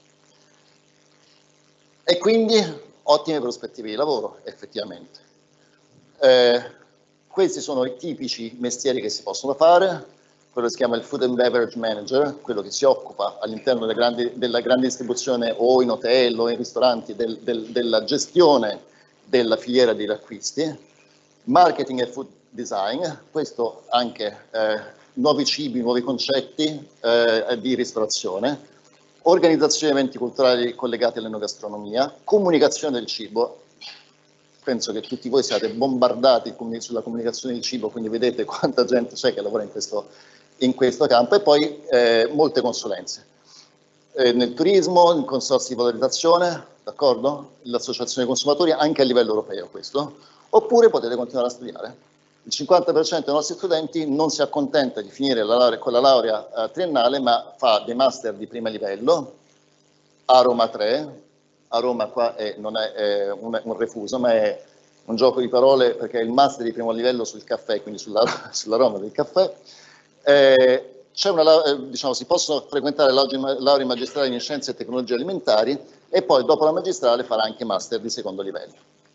E quindi ottime prospettive di lavoro, effettivamente. Eh, questi sono i tipici mestieri che si possono fare, quello che si chiama il Food and Beverage Manager, quello che si occupa all'interno della grande, della grande distribuzione o in hotel o in ristoranti del, del, della gestione della filiera degli acquisti, marketing e food design, questo anche eh, nuovi cibi, nuovi concetti eh, di ristorazione, organizzazione di eventi culturali collegati all'enogastronomia, comunicazione del cibo. Penso che tutti voi siate bombardati sulla comunicazione del cibo, quindi vedete quanta gente c'è che lavora in questo, in questo campo, e poi eh, molte consulenze. Eh, nel turismo, in consorzi di valorizzazione, d'accordo? L'associazione dei consumatori, anche a livello europeo questo, oppure potete continuare a studiare. Il cinquanta per cento dei nostri studenti non si accontenta di finire la laurea, con la laurea eh, triennale, ma fa dei master di primo livello, a Roma tre, a Roma qua è, non è, è un, un refuso, ma è un gioco di parole, perché è il master di primo livello sul caffè, quindi sulla, sull'aroma del caffè. Eh, c'è una, eh, diciamo, si possono frequentare lauree magistrali in scienze e tecnologie alimentari, e poi dopo la magistrale farà anche master di secondo livello.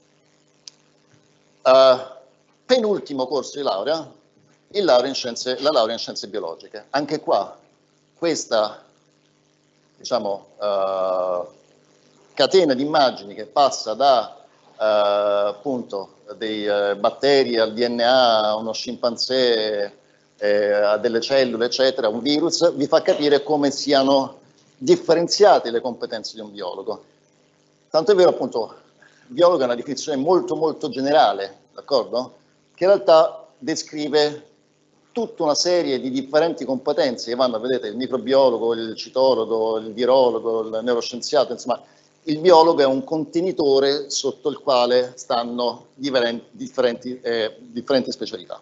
Uh, penultimo corso di laurea, il laurea in scienze, la laurea in scienze biologiche. Anche qua, questa, diciamo, uh, catena di immagini che passa da uh, appunto dei uh, batteri al D N A, a uno scimpanzé, eh, a delle cellule, eccetera, un virus, vi fa capire come siano differenziate le competenze di un biologo. Tanto è vero, appunto, biologo è una definizione molto molto generale, d'accordo? Che in realtà descrive tutta una serie di differenti competenze che vanno, vedete, il microbiologo, il citologo, il virologo, il neuroscienziato, insomma, il biologo è un contenitore sotto il quale stanno differenti, differenti, eh, differenti specialità.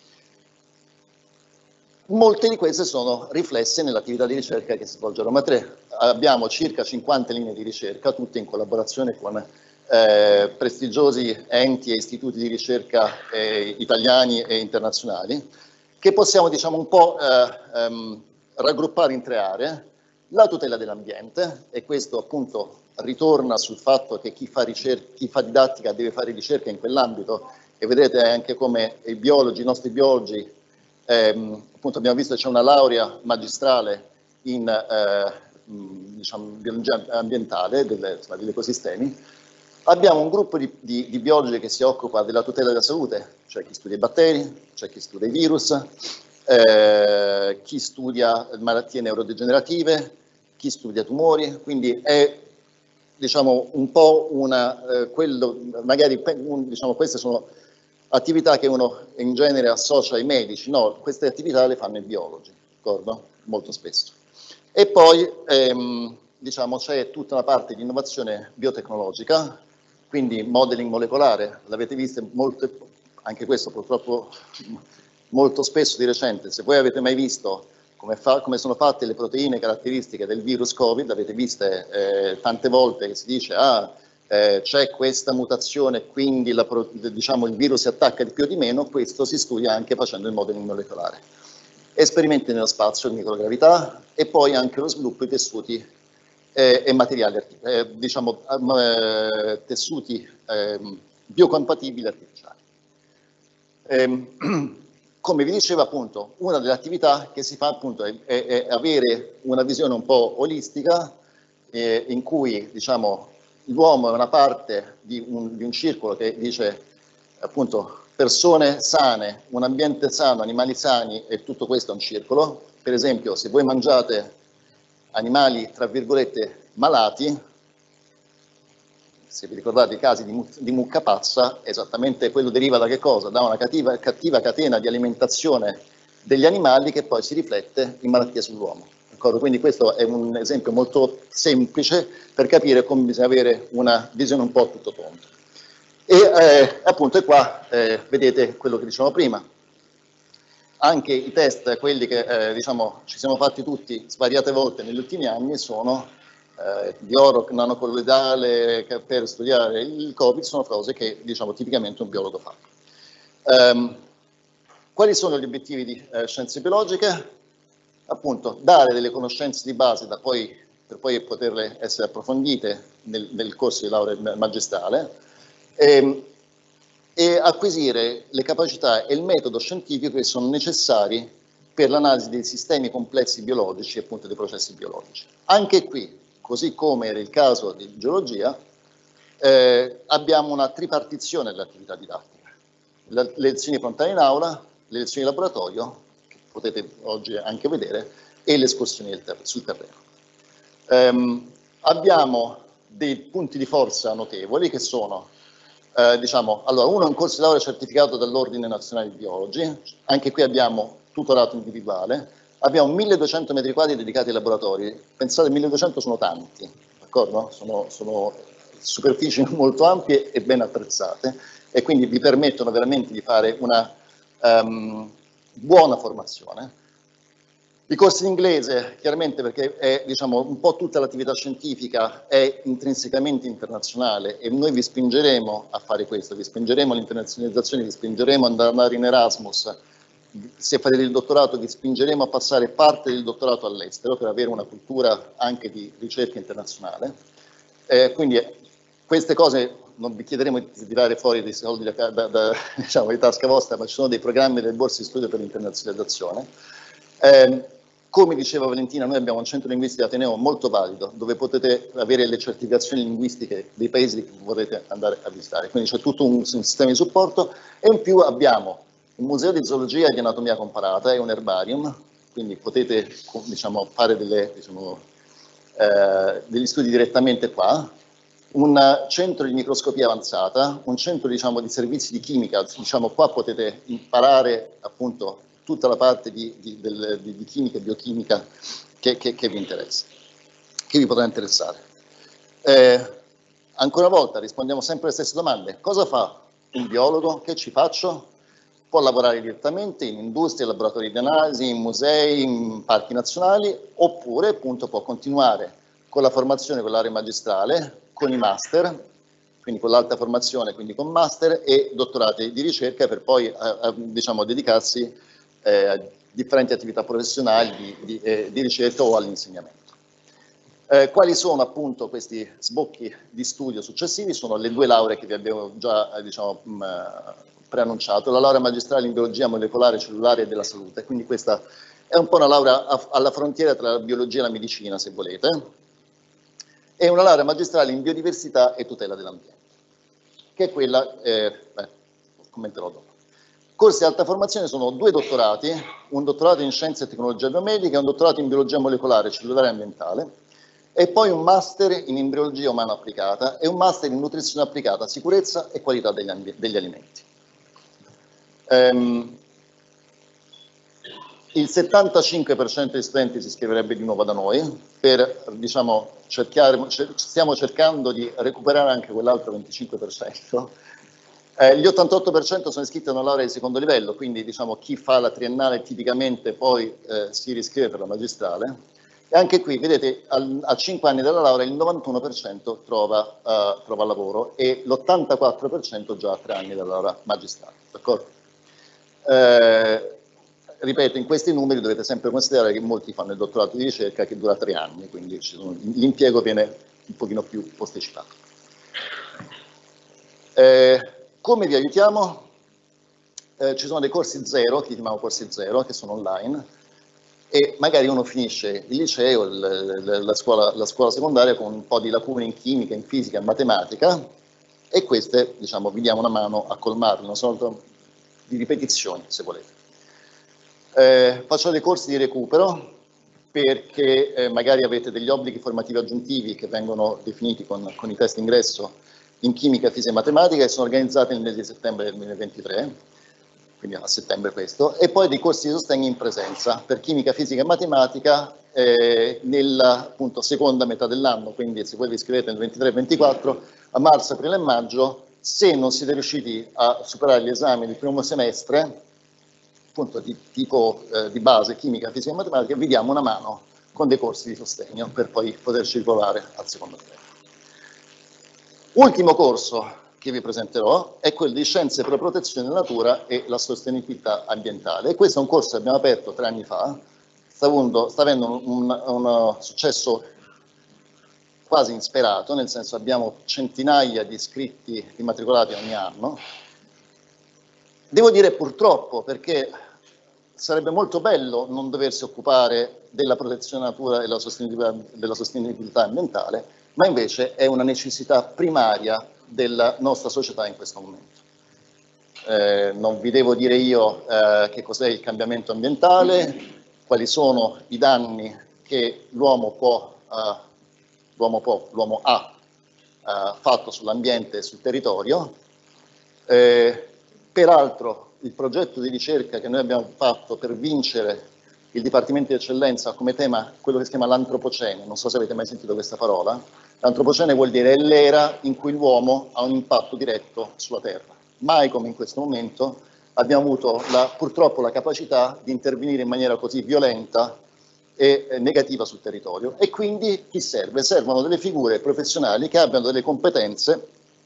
Molte di queste sono riflesse nell'attività di ricerca che si svolge a Roma tre. Abbiamo circa cinquanta linee di ricerca, tutte in collaborazione con eh, prestigiosi enti e istituti di ricerca eh, italiani e internazionali, che possiamo, diciamo, un po' eh, ehm, raggruppare in tre aree. La tutela dell'ambiente, e questo appunto ritorna sul fatto che chi fa, ricerca, chi fa didattica deve fare ricerca in quell'ambito, e vedete anche come i biologi, i nostri biologi, ehm, appunto abbiamo visto che c'è una laurea magistrale in eh, diciamo, biologia ambientale delle, insomma, degli ecosistemi. Abbiamo un gruppo di, di, di biologi che si occupa della tutela della salute, cioè chi studia i batteri, c'è chi studia i virus, eh, chi studia malattie neurodegenerative, chi studia tumori, quindi è, diciamo, un po' una, eh, quello, magari, un, diciamo, queste sono attività che uno in genere associa ai medici, no, queste attività le fanno i biologi, d'accordo? Molto spesso. E poi, ehm, diciamo, c'è tutta una parte di innovazione biotecnologica, quindi modeling molecolare, l'avete visto molte, anche questo purtroppo molto spesso di recente. Se voi avete mai visto come, fa, come sono fatte le proteine caratteristiche del virus Covid, l'avete viste eh, tante volte che si dice ah, eh, c'è questa mutazione, quindi la, diciamo, il virus si attacca di più o di meno. Questo si studia anche facendo il modeling molecolare. Esperimenti nello spazio di microgravità, e poi anche lo sviluppo di tessuti eh, e materiali, eh, diciamo, eh, tessuti eh, biocompatibili artificiali. Eh, come vi dicevo, appunto, una delle attività che si fa appunto è, è, è avere una visione un po' olistica, eh, in cui, diciamo, l'uomo è una parte di un, di un circolo che dice appunto persone sane, un ambiente sano, animali sani, e tutto questo è un circolo. Per esempio, se voi mangiate animali, tra virgolette, malati, se vi ricordate i casi di, di mucca pazza, esattamente quello deriva da che cosa? Da una cattiva, cattiva catena di alimentazione degli animali che poi si riflette in malattie sull'uomo. Quindi questo è un esempio molto semplice per capire come bisogna avere una visione un po' a tutto tondo. E eh, appunto qua eh, vedete quello che dicevamo prima. Anche i test, quelli che eh, diciamo ci siamo fatti tutti svariate volte negli ultimi anni, sono eh, di oro nanocolloidale per studiare il Covid, sono cose che, diciamo, tipicamente un biologo fa. Um, quali sono gli obiettivi di eh, scienze biologiche? Appunto, dare delle conoscenze di base da poi, per poi poterle essere approfondite nel, nel corso di laurea magistrale, e, e acquisire le capacità e il metodo scientifico che sono necessari per l'analisi dei sistemi complessi biologici e appunto dei processi biologici. Anche qui, così come era il caso di geologia, eh, abbiamo una tripartizione dell'attività didattica. Le lezioni frontali in aula, le lezioni di laboratorio, che potete oggi anche vedere, e le escursioni ter- sul terreno. Um, abbiamo dei punti di forza notevoli che sono, eh, diciamo, allora uno è un corso di laurea certificato dall'Ordine Nazionale di Biologi, anche qui abbiamo tutorato individuale, abbiamo milleduecento metri quadri dedicati ai laboratori, pensate milleduecento sono tanti, d'accordo? Sono, sono superfici molto ampie e ben attrezzate e quindi vi permettono veramente di fare una um, buona formazione. I corsi in inglese, chiaramente perché è, diciamo, un po' tutta l'attività scientifica è intrinsecamente internazionale e noi vi spingeremo a fare questo, vi spingeremo all'internazionalizzazione, vi spingeremo ad andare in Erasmus, se farete il dottorato vi spingeremo a passare parte del dottorato all'estero per avere una cultura anche di ricerca internazionale. Eh, quindi queste cose non vi chiederemo di tirare fuori dei soldi da, da, da, diciamo, di tasca vostra, ma ci sono dei programmi delle borse di studio per l'internazionalizzazione. Eh, Come diceva Valentina, noi abbiamo un centro linguistico Ateneo molto valido, dove potete avere le certificazioni linguistiche dei paesi che vorrete andare a visitare. Quindi c'è tutto un, un sistema di supporto e in più abbiamo un museo di zoologia e di anatomia comparata e un herbarium, quindi potete, diciamo, fare delle, diciamo, eh, degli studi direttamente qua, un centro di microscopia avanzata, un centro, diciamo, di servizi di chimica, diciamo, qua potete imparare appunto tutta la parte di, di, del, di, di chimica e biochimica che, che, che vi interessa, che vi potrà interessare. Eh, ancora una volta rispondiamo sempre alle stesse domande. Cosa fa un biologo? Che ci faccio? Può lavorare direttamente in industrie, laboratori di analisi, in musei, in parchi nazionali, oppure appunto può continuare con la formazione con l'area magistrale, con i master, quindi con l'alta formazione, quindi con master e dottorati di ricerca per poi eh, diciamo, dedicarsi Eh, a differenti attività professionali di, di, eh, di ricerca o all'insegnamento. Eh, quali sono appunto questi sbocchi di studio successivi? Sono le due lauree che vi abbiamo già eh, diciamo, mh, preannunciato, la laurea magistrale in biologia molecolare, cellulare e della salute, quindi questa è un po' una laurea a, alla frontiera tra la biologia e la medicina, se volete, e una laurea magistrale in biodiversità e tutela dell'ambiente, che è quella, eh, beh, commenterò dopo. Corsi di alta formazione sono due dottorati, un dottorato in scienze e tecnologia biomedica e un dottorato in biologia molecolare, cellulare e ambientale, e poi un master in embriologia umana applicata e un master in nutrizione applicata, sicurezza e qualità degli, degli alimenti. Um, il settantacinque per cento degli studenti si iscriverebbe di nuovo da noi, per, diciamo, cercare, stiamo cercando di recuperare anche quell'altro venticinque per cento. Eh, gli ottantotto per cento sono iscritti a una laurea di secondo livello, quindi diciamo chi fa la triennale tipicamente poi eh, si riscrive per la magistrale. E anche qui, vedete, al, a cinque anni dalla laurea il novantuno per cento trova, uh, trova lavoro e l'ottantaquattro per cento già a tre anni dalla laurea magistrale. D'accordo? Eh, ripeto, in questi numeri dovete sempre considerare che molti fanno il dottorato di ricerca che dura tre anni, quindi l'impiego viene un pochino più posticipato. Eh, Come vi aiutiamo? Eh, ci sono dei corsi zero, che chiamiamo corsi zero, che sono online, e magari uno finisce il liceo, il, la, scuola, la scuola secondaria con un po' di lacune in chimica, in fisica, in matematica, e queste, diciamo, vi diamo una mano a colmarle, una sorta di ripetizioni, se volete. Eh, faccio dei corsi di recupero, perché eh, magari avete degli obblighi formativi aggiuntivi che vengono definiti con, con i test ingresso in chimica, fisica e matematica, e sono organizzati nel mese di settembre del duemilaventitré, quindi a settembre questo, e poi dei corsi di sostegno in presenza per chimica, fisica e matematica eh, nella appunto, seconda metà dell'anno, quindi se voi vi iscrivete nel ventitré ventiquattro, a marzo, aprile e maggio, se non siete riusciti a superare gli esami del primo semestre, appunto di tipo eh, di base, chimica, fisica e matematica, vi diamo una mano con dei corsi di sostegno per poi poterci riprovare al secondo livello. Ultimo corso che vi presenterò è quello di Scienze per la protezione della natura e la sostenibilità ambientale. E questo è un corso che abbiamo aperto tre anni fa, sta avendo, sta avendo un, un, un successo quasi insperato, nel senso abbiamo centinaia di iscritti immatricolati ogni anno. Devo dire purtroppo, perché sarebbe molto bello non doversi occupare della protezione della natura e della sostenibilità, della sostenibilità ambientale, ma invece è una necessità primaria della nostra società in questo momento. Eh, non vi devo dire io eh, che cos'è il cambiamento ambientale, quali sono i danni che l'uomo può, eh, l'uomo può, l'uomo ha eh, fatto sull'ambiente e sul territorio. Eh, peraltro il progetto di ricerca che noi abbiamo fatto per vincere il Dipartimento di Eccellenza come tema quello che si chiama l'antropocene, non so se avete mai sentito questa parola. L'antropocene vuol dire l'era in cui l'uomo ha un impatto diretto sulla Terra. Mai come in questo momento abbiamo avuto la, purtroppo la capacità di intervenire in maniera così violenta e eh, negativa sul territorio. E quindi chi serve? Servono delle figure professionali che abbiano delle competenze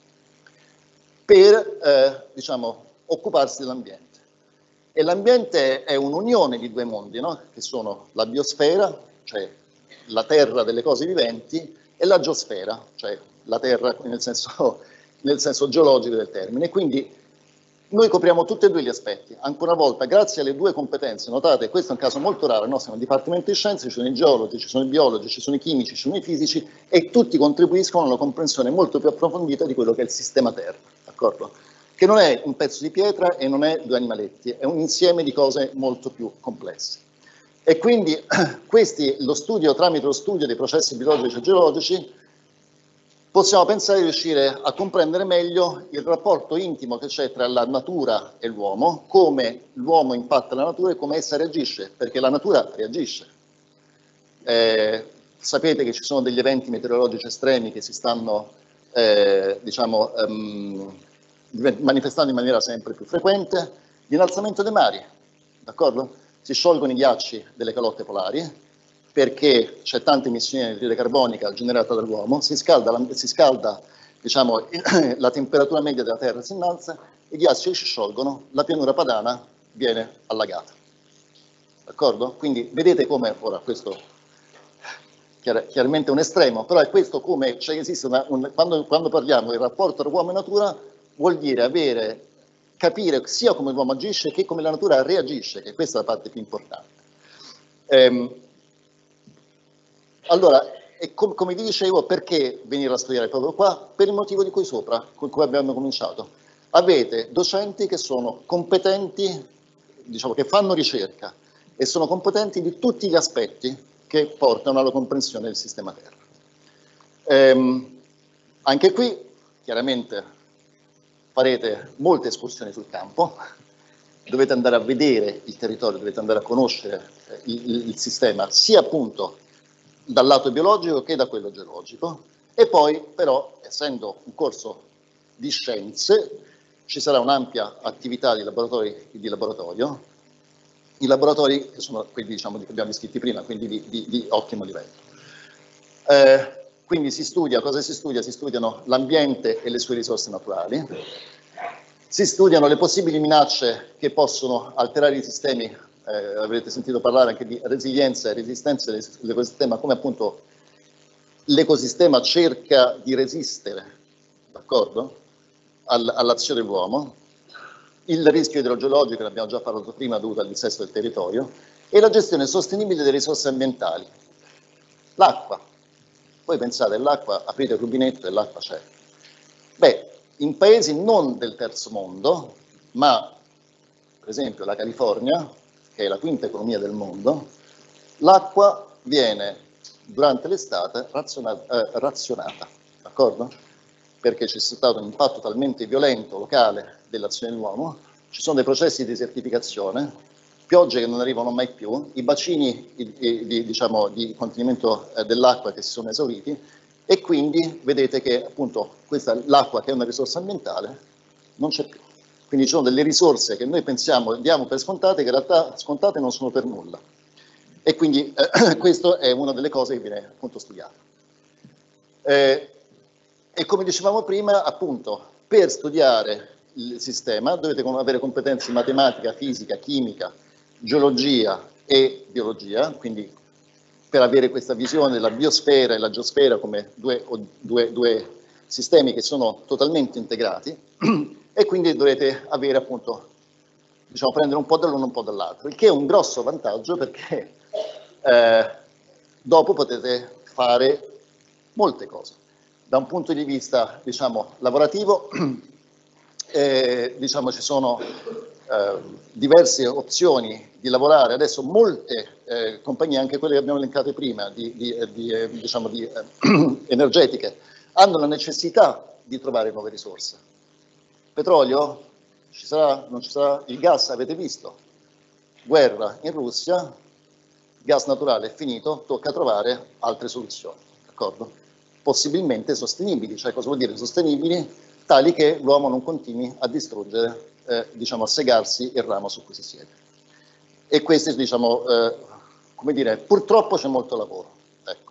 per eh, diciamo, occuparsi dell'ambiente. E l'ambiente è un'unione di due mondi, no? Che sono la biosfera, cioè la terra delle cose viventi, e la geosfera, cioè la terra nel senso, nel senso geologico del termine. Quindi noi copriamo tutti e due gli aspetti. Ancora una volta, grazie alle due competenze, notate, questo è un caso molto raro, no? Siamo un dipartimento di scienze, ci sono i geologi, ci sono i biologi, ci sono i chimici, ci sono i fisici, e tutti contribuiscono a una comprensione molto più approfondita di quello che è il sistema Terra, d'accordo? Che non è un pezzo di pietra e non è due animaletti, è un insieme di cose molto più complesse. E quindi questi, lo studio, tramite lo studio dei processi biologici e geologici, possiamo pensare di riuscire a comprendere meglio il rapporto intimo che c'è tra la natura e l'uomo, come l'uomo impatta la natura e come essa reagisce, perché la natura reagisce. Eh, sapete che ci sono degli eventi meteorologici estremi che si stanno, eh, diciamo, um, manifestando in maniera sempre più frequente. L'innalzamento dei mari, d'accordo? Si sciolgono i ghiacci delle calotte polari perché c'è tanta emissione di anidride carbonica generata dall'uomo, si scalda, la, si scalda diciamo, la temperatura media della Terra si innalza, i ghiacci si sciolgono, la pianura padana viene allagata. D'accordo? Quindi vedete come, ora questo chiar, chiaramente è un estremo, però è questo come, cioè esiste una, un, quando, quando parliamo del rapporto tra uomo e natura, vuol dire avere, capire sia come l'uomo agisce che come la natura reagisce, che questa è la parte più importante. Ehm, allora, e com come vi dicevo, perché venire a studiare proprio qua? Per il motivo di cui sopra, con cui abbiamo cominciato. Avete docenti che sono competenti, diciamo che fanno ricerca e sono competenti di tutti gli aspetti che portano alla comprensione del sistema Terra. Ehm, anche qui, chiaramente, farete molte escursioni sul campo, dovete andare a vedere il territorio, dovete andare a conoscere il, il, il sistema, sia appunto dal lato biologico che da quello geologico, e poi però, essendo un corso di scienze, ci sarà un'ampia attività di, laboratori, di laboratorio, i laboratori che sono quelli diciamo, che abbiamo iscritti prima, quindi di, di, di ottimo livello. Eh, quindi si studia, cosa si studia? Si studiano l'ambiente e le sue risorse naturali, si studiano le possibili minacce che possono alterare i sistemi. Eh, avrete sentito parlare anche di resilienza e resistenza dell'ecosistema, come appunto l'ecosistema cerca di resistere, d'accordo, all, all'azione dell'uomo, il rischio idrogeologico, ne abbiamo già parlato prima, dovuto al dissesto del territorio, e la gestione sostenibile delle risorse ambientali. L'acqua. Voi pensate, l'acqua, aprite il rubinetto e l'acqua c'è. Beh, in paesi non del terzo mondo, ma per esempio la California, che è la quinta economia del mondo, l'acqua viene durante l'estate razionata, eh, razionata, d'accordo? Perché c'è stato un impatto talmente violento locale dell'azione dell'uomo, ci sono dei processi di desertificazione, piogge che non arrivano mai più, i bacini di, di, diciamo, di contenimento eh, dell'acqua che si sono esauriti, e quindi vedete che appunto l'acqua, che è una risorsa ambientale, non c'è più. Quindi ci sono delle risorse che noi pensiamo, diamo per scontate, che in realtà scontate non sono per nulla. E quindi eh, questa è una delle cose che viene appunto studiata. Eh, e come dicevamo prima, appunto, per studiare il sistema dovete avere competenze in matematica, fisica, chimica, geologia e biologia, quindi per avere questa visione della biosfera e la geosfera come due, due, due sistemi che sono totalmente integrati. E quindi dovrete avere appunto diciamo, prendere un po' dall'uno e un po' dall'altro, il che è un grosso vantaggio perché eh, dopo potete fare molte cose. Da un punto di vista, diciamo, lavorativo, eh, diciamo, ci sono eh, diverse opzioni di lavorare. Adesso molte eh, compagnie, anche quelle che abbiamo elencato prima, di, di, di, eh, diciamo, di eh, energetiche, hanno la necessità di trovare nuove risorse. Petrolio? Ci sarà? Non ci sarà? Il gas, avete visto? Guerra in Russia, il gas naturale è finito, tocca trovare altre soluzioni, d'accordo? Possibilmente sostenibili, cioè cosa vuol dire sostenibili? Tali che l'uomo non continui a distruggere, eh, diciamo, a segarsi il ramo su cui si siede. E questi, diciamo, eh, come dire, purtroppo c'è molto lavoro, ecco.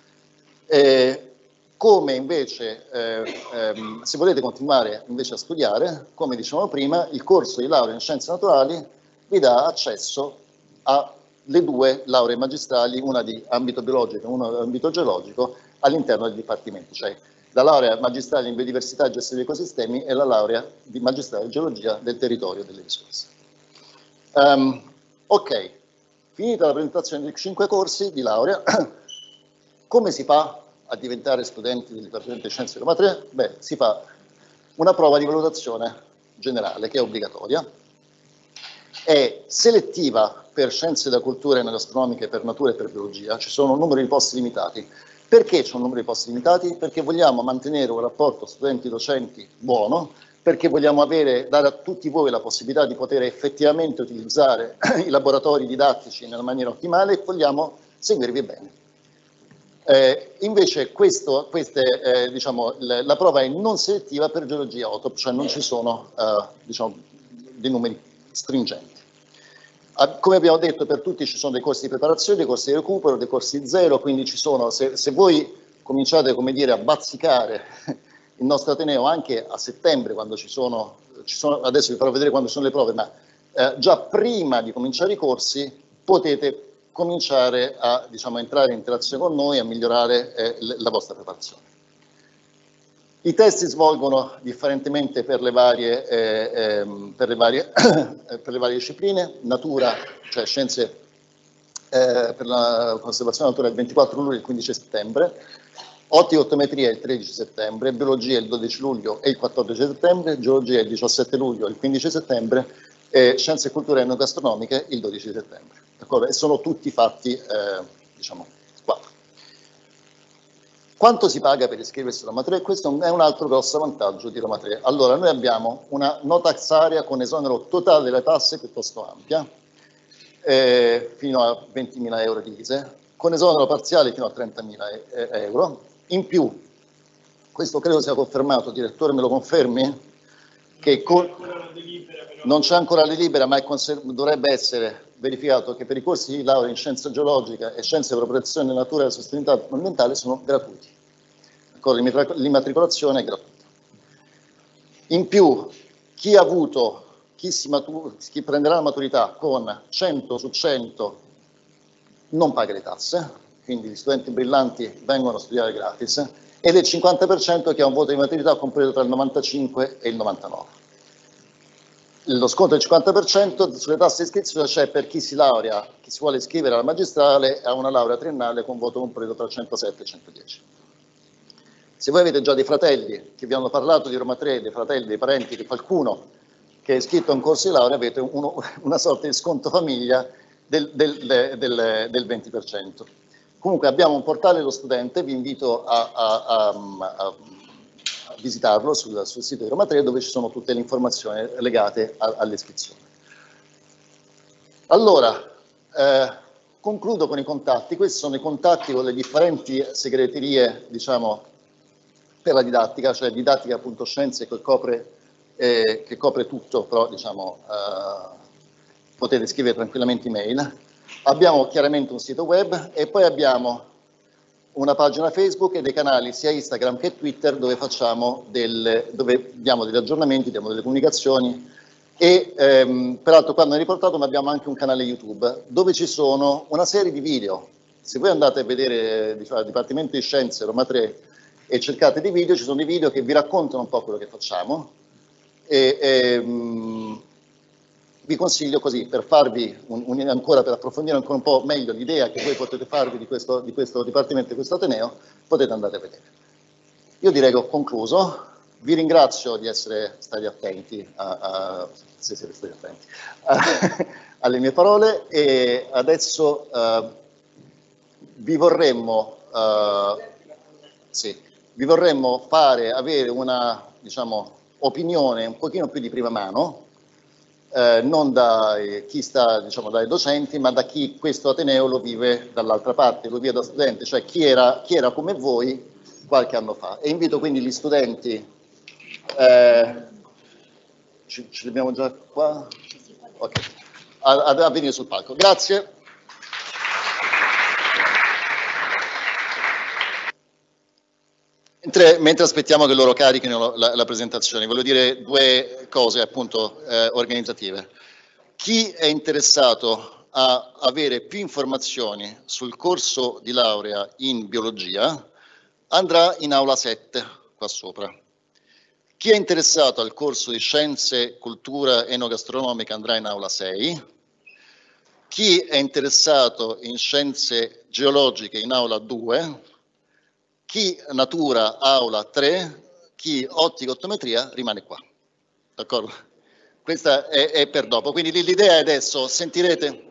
E come invece, eh, ehm, se volete continuare invece a studiare, come dicevamo prima, il corso di laurea in scienze naturali vi dà accesso alle due lauree magistrali, una di ambito biologico e una di ambito geologico, all'interno del dipartimento, cioè la laurea magistrale in biodiversità e gestione degli ecosistemi e la laurea di magistrale in geologia del territorio e delle risorse. Um, ok, finita la presentazione dei cinque corsi di laurea, come si fa a diventare studenti del Dipartimento di Scienze Roma tre? Beh, si fa una prova di valutazione generale che è obbligatoria, è selettiva per scienze della cultura e enogastronomiche, per natura e per biologia, ci sono un numero di posti limitati. Perché c'è un numero di posti limitati? Perché vogliamo mantenere un rapporto studenti-docenti buono, perché vogliamo avere, dare a tutti voi la possibilità di poter effettivamente utilizzare i laboratori didattici nella maniera ottimale e vogliamo seguirvi bene. Eh, invece questo, queste, eh, diciamo, la, la prova è non selettiva per geologia autop, cioè non ci sono eh, diciamo, dei numeri stringenti. Come abbiamo detto, per tutti ci sono dei corsi di preparazione, dei corsi di recupero, dei corsi zero, quindi ci sono, se, se voi cominciate, come dire, a bazzicare il nostro Ateneo anche a settembre, quando ci sono, ci sono adesso vi farò vedere quando sono le prove, ma eh, già prima di cominciare i corsi potete cominciare a, diciamo, entrare in interazione con noi, a migliorare eh, la vostra preparazione. I test si svolgono differentemente per le varie, eh, ehm, per le varie, per le varie discipline, natura, cioè scienze eh, per la conservazione della natura il ventiquattro luglio e il quindici settembre, ottica e ottometria il tredici settembre, biologia il dodici luglio e il quattordici settembre, geologia il diciassette luglio e il quindici settembre e scienze e culture enogastronomiche il dodici settembre. E sono tutti fatti, eh, diciamo, qua. Quanto si paga per iscriversi a Roma tre? Questo è un altro grosso vantaggio di Roma tre. Allora, noi abbiamo una no tax area con esonero totale delle tasse piuttosto ampia, eh, fino a ventimila euro di I S E E, con esonero parziale fino a trentamila euro. In più, questo credo sia confermato, direttore me lo confermi? Che con... non c'è ancora la delibera, ma è dovrebbe essere verificato che per i corsi di laurea in scienza geologica e scienze della protezione della natura e della sostenibilità ambientale sono gratuiti. L'immatricolazione è gratuita. In più, chi ha avuto, chi, si matur, chi prenderà la maturità con cento su cento non paga le tasse, quindi gli studenti brillanti vengono a studiare gratis, e del cinquanta per cento che ha un voto di maturità compreso tra il novantacinque e il novantanove. Lo sconto del cinquanta per cento sulle tasse di iscrizione c'è per chi si laurea, chi si vuole iscrivere alla magistrale a una laurea triennale con voto compreso tra centosette e centodieci. Se voi avete già dei fratelli che vi hanno parlato di Roma tre, dei fratelli, dei parenti, di qualcuno che è iscritto a un corso di laurea, avete uno, una sorta di sconto famiglia del, del, del, del venti per cento. Comunque abbiamo un portale dello studente, vi invito a, a, a, a visitarlo sul, sul sito di Roma tre, dove ci sono tutte le informazioni legate all'iscrizione. Allora, eh, concludo con i contatti. Questi sono i contatti con le differenti segreterie, diciamo, per la didattica, cioè didattica punto scienze che copre, eh, che copre tutto, però diciamo, eh, potete scrivere tranquillamente email. Abbiamo chiaramente un sito web e poi abbiamo una pagina Facebook e dei canali sia Instagram che Twitter dove facciamo del, dove diamo degli aggiornamenti, diamo delle comunicazioni e ehm, peraltro qua non è riportato, ma abbiamo anche un canale YouTube dove ci sono una serie di video. Se voi andate a vedere diciamo, il Dipartimento di Scienze Roma tre e cercate dei video, ci sono dei video che vi raccontano un po' quello che facciamo e, e, vi consiglio così, per farvi un, un, ancora, per approfondire ancora un po' meglio l'idea che voi potete farvi di questo, di questo Dipartimento, di questo Ateneo, potete andare a vedere. Io direi che ho concluso, vi ringrazio di essere stati attenti, a, a, se siete stati attenti a, alle mie parole, e adesso uh, vi vorremmo, uh, sì, vi vorremmo fare, avere una, diciamo, opinione un pochino più di prima mano, eh, non da eh, chi sta, diciamo, dai docenti, ma da chi questo Ateneo lo vive dall'altra parte, lo vive da studente, cioè chi era, chi era come voi qualche anno fa. E invito quindi gli studenti, eh, ci, ci abbiamo già qua? Okay. A, a, a venire sul palco. Grazie. Mentre, mentre aspettiamo che loro carichino la, la presentazione, voglio dire due cose appunto eh, organizzative. Chi è interessato a avere più informazioni sul corso di laurea in biologia andrà in aula sette, qua sopra. Chi è interessato al corso di scienze, cultura enogastronomica andrà in aula sei. Chi è interessato in scienze geologiche in aula due. Chi natura aula tre, chi ottica ottometria rimane qua, d'accordo? Questa è, è per dopo, quindi l'idea è adesso, sentirete?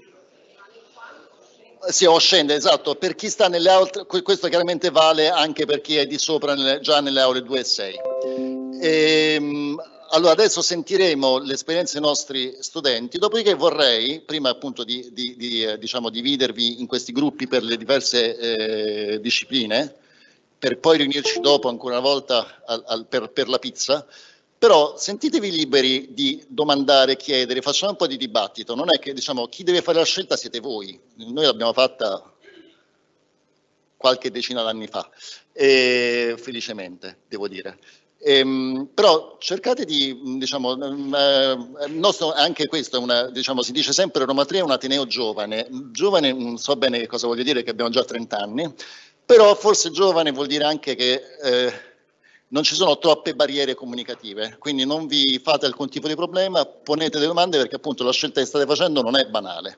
Sì, o scende, esatto, per chi sta nelle aule, questo chiaramente vale anche per chi è di sopra nelle, già nelle aule due e sei. E, allora adesso sentiremo l'esperienza dei nostri studenti, dopodiché vorrei, prima appunto di, di, di eh, diciamo, dividervi in questi gruppi per le diverse eh, discipline, per poi riunirci dopo ancora una volta al, al, per, per la pizza, però sentitevi liberi di domandare, chiedere, facciamo un po' di dibattito, non è che diciamo chi deve fare la scelta siete voi, noi l'abbiamo fatta qualche decina d'anni fa, e, felicemente devo dire. Ehm, però cercate di, diciamo, eh, nostro, anche questo è una, diciamo, si dice sempre Roma tre è un Ateneo giovane, giovane non so bene che cosa voglio dire, che abbiamo già trenta anni, però forse giovane vuol dire anche che eh, non ci sono troppe barriere comunicative, quindi non vi fate alcun tipo di problema, ponete delle domande perché appunto la scelta che state facendo non è banale.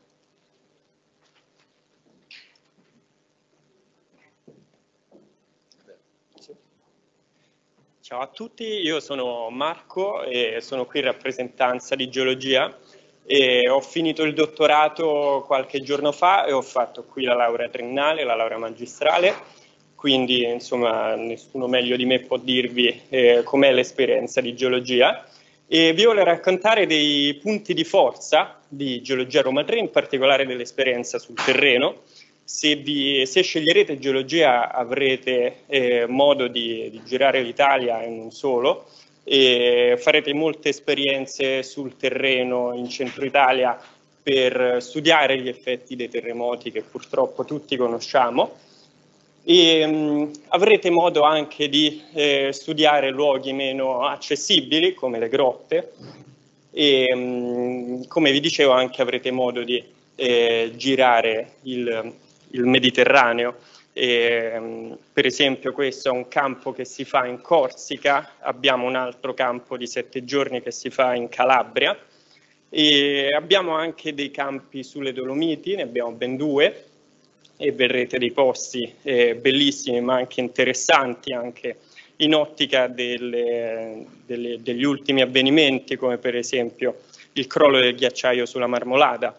Ciao a tutti, io sono Marco e sono qui in rappresentanza di geologia e ho finito il dottorato qualche giorno fa e ho fatto qui la laurea triennale, la laurea magistrale, quindi insomma nessuno meglio di me può dirvi eh, com'è l'esperienza di geologia e vi voglio raccontare dei punti di forza di Geologia Roma tre, in particolare dell'esperienza sul terreno. Se, vi, se sceglierete geologia avrete eh, modo di, di girare l'Italia e non solo, e farete molte esperienze sul terreno in centro Italia per studiare gli effetti dei terremoti che purtroppo tutti conosciamo e mh, avrete modo anche di eh, studiare luoghi meno accessibili come le grotte e mh, come vi dicevo anche avrete modo di eh, girare il il Mediterraneo. E, per esempio questo è un campo che si fa in Corsica, abbiamo un altro campo di sette giorni che si fa in Calabria e abbiamo anche dei campi sulle Dolomiti, ne abbiamo ben due e vedrete dei posti eh, bellissimi ma anche interessanti anche in ottica delle, delle, degli ultimi avvenimenti come per esempio il crollo del ghiacciaio sulla Marmolada.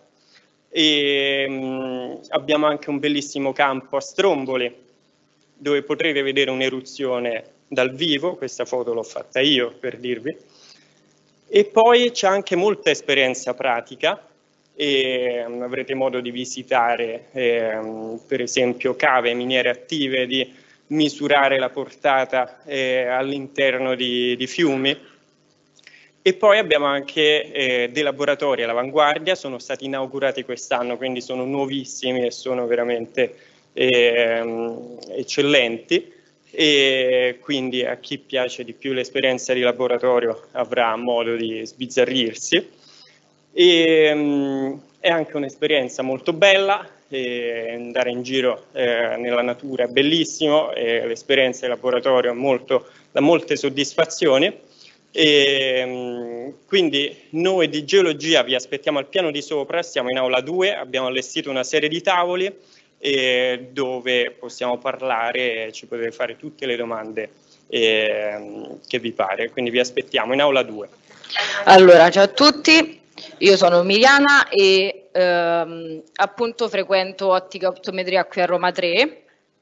E mh, abbiamo anche un bellissimo campo a Stromboli dove potrete vedere un'eruzione dal vivo, questa foto l'ho fatta io per dirvi, e poi c'è anche molta esperienza pratica e mh, avrete modo di visitare eh, per esempio cave, miniere attive, di misurare la portata eh, all'interno di, di fiumi. E poi abbiamo anche eh, dei laboratori all'avanguardia, sono stati inaugurati quest'anno, quindi sono nuovissimi e sono veramente eh, eccellenti. E quindi a chi piace di più l'esperienza di laboratorio avrà modo di sbizzarrirsi. E, um, è anche un'esperienza molto bella, e andare in giro eh, nella natura è bellissimo, l'esperienza di laboratorio è molto, dà molte soddisfazioni. E, quindi noi di geologia vi aspettiamo al piano di sopra, siamo in aula due, abbiamo allestito una serie di tavoli e dove possiamo parlare, ci potete fare tutte le domande eh, che vi pare, quindi vi aspettiamo in aula due. Allora, ciao a tutti, io sono Miriana e ehm, appunto frequento ottica optometria qui a Roma tre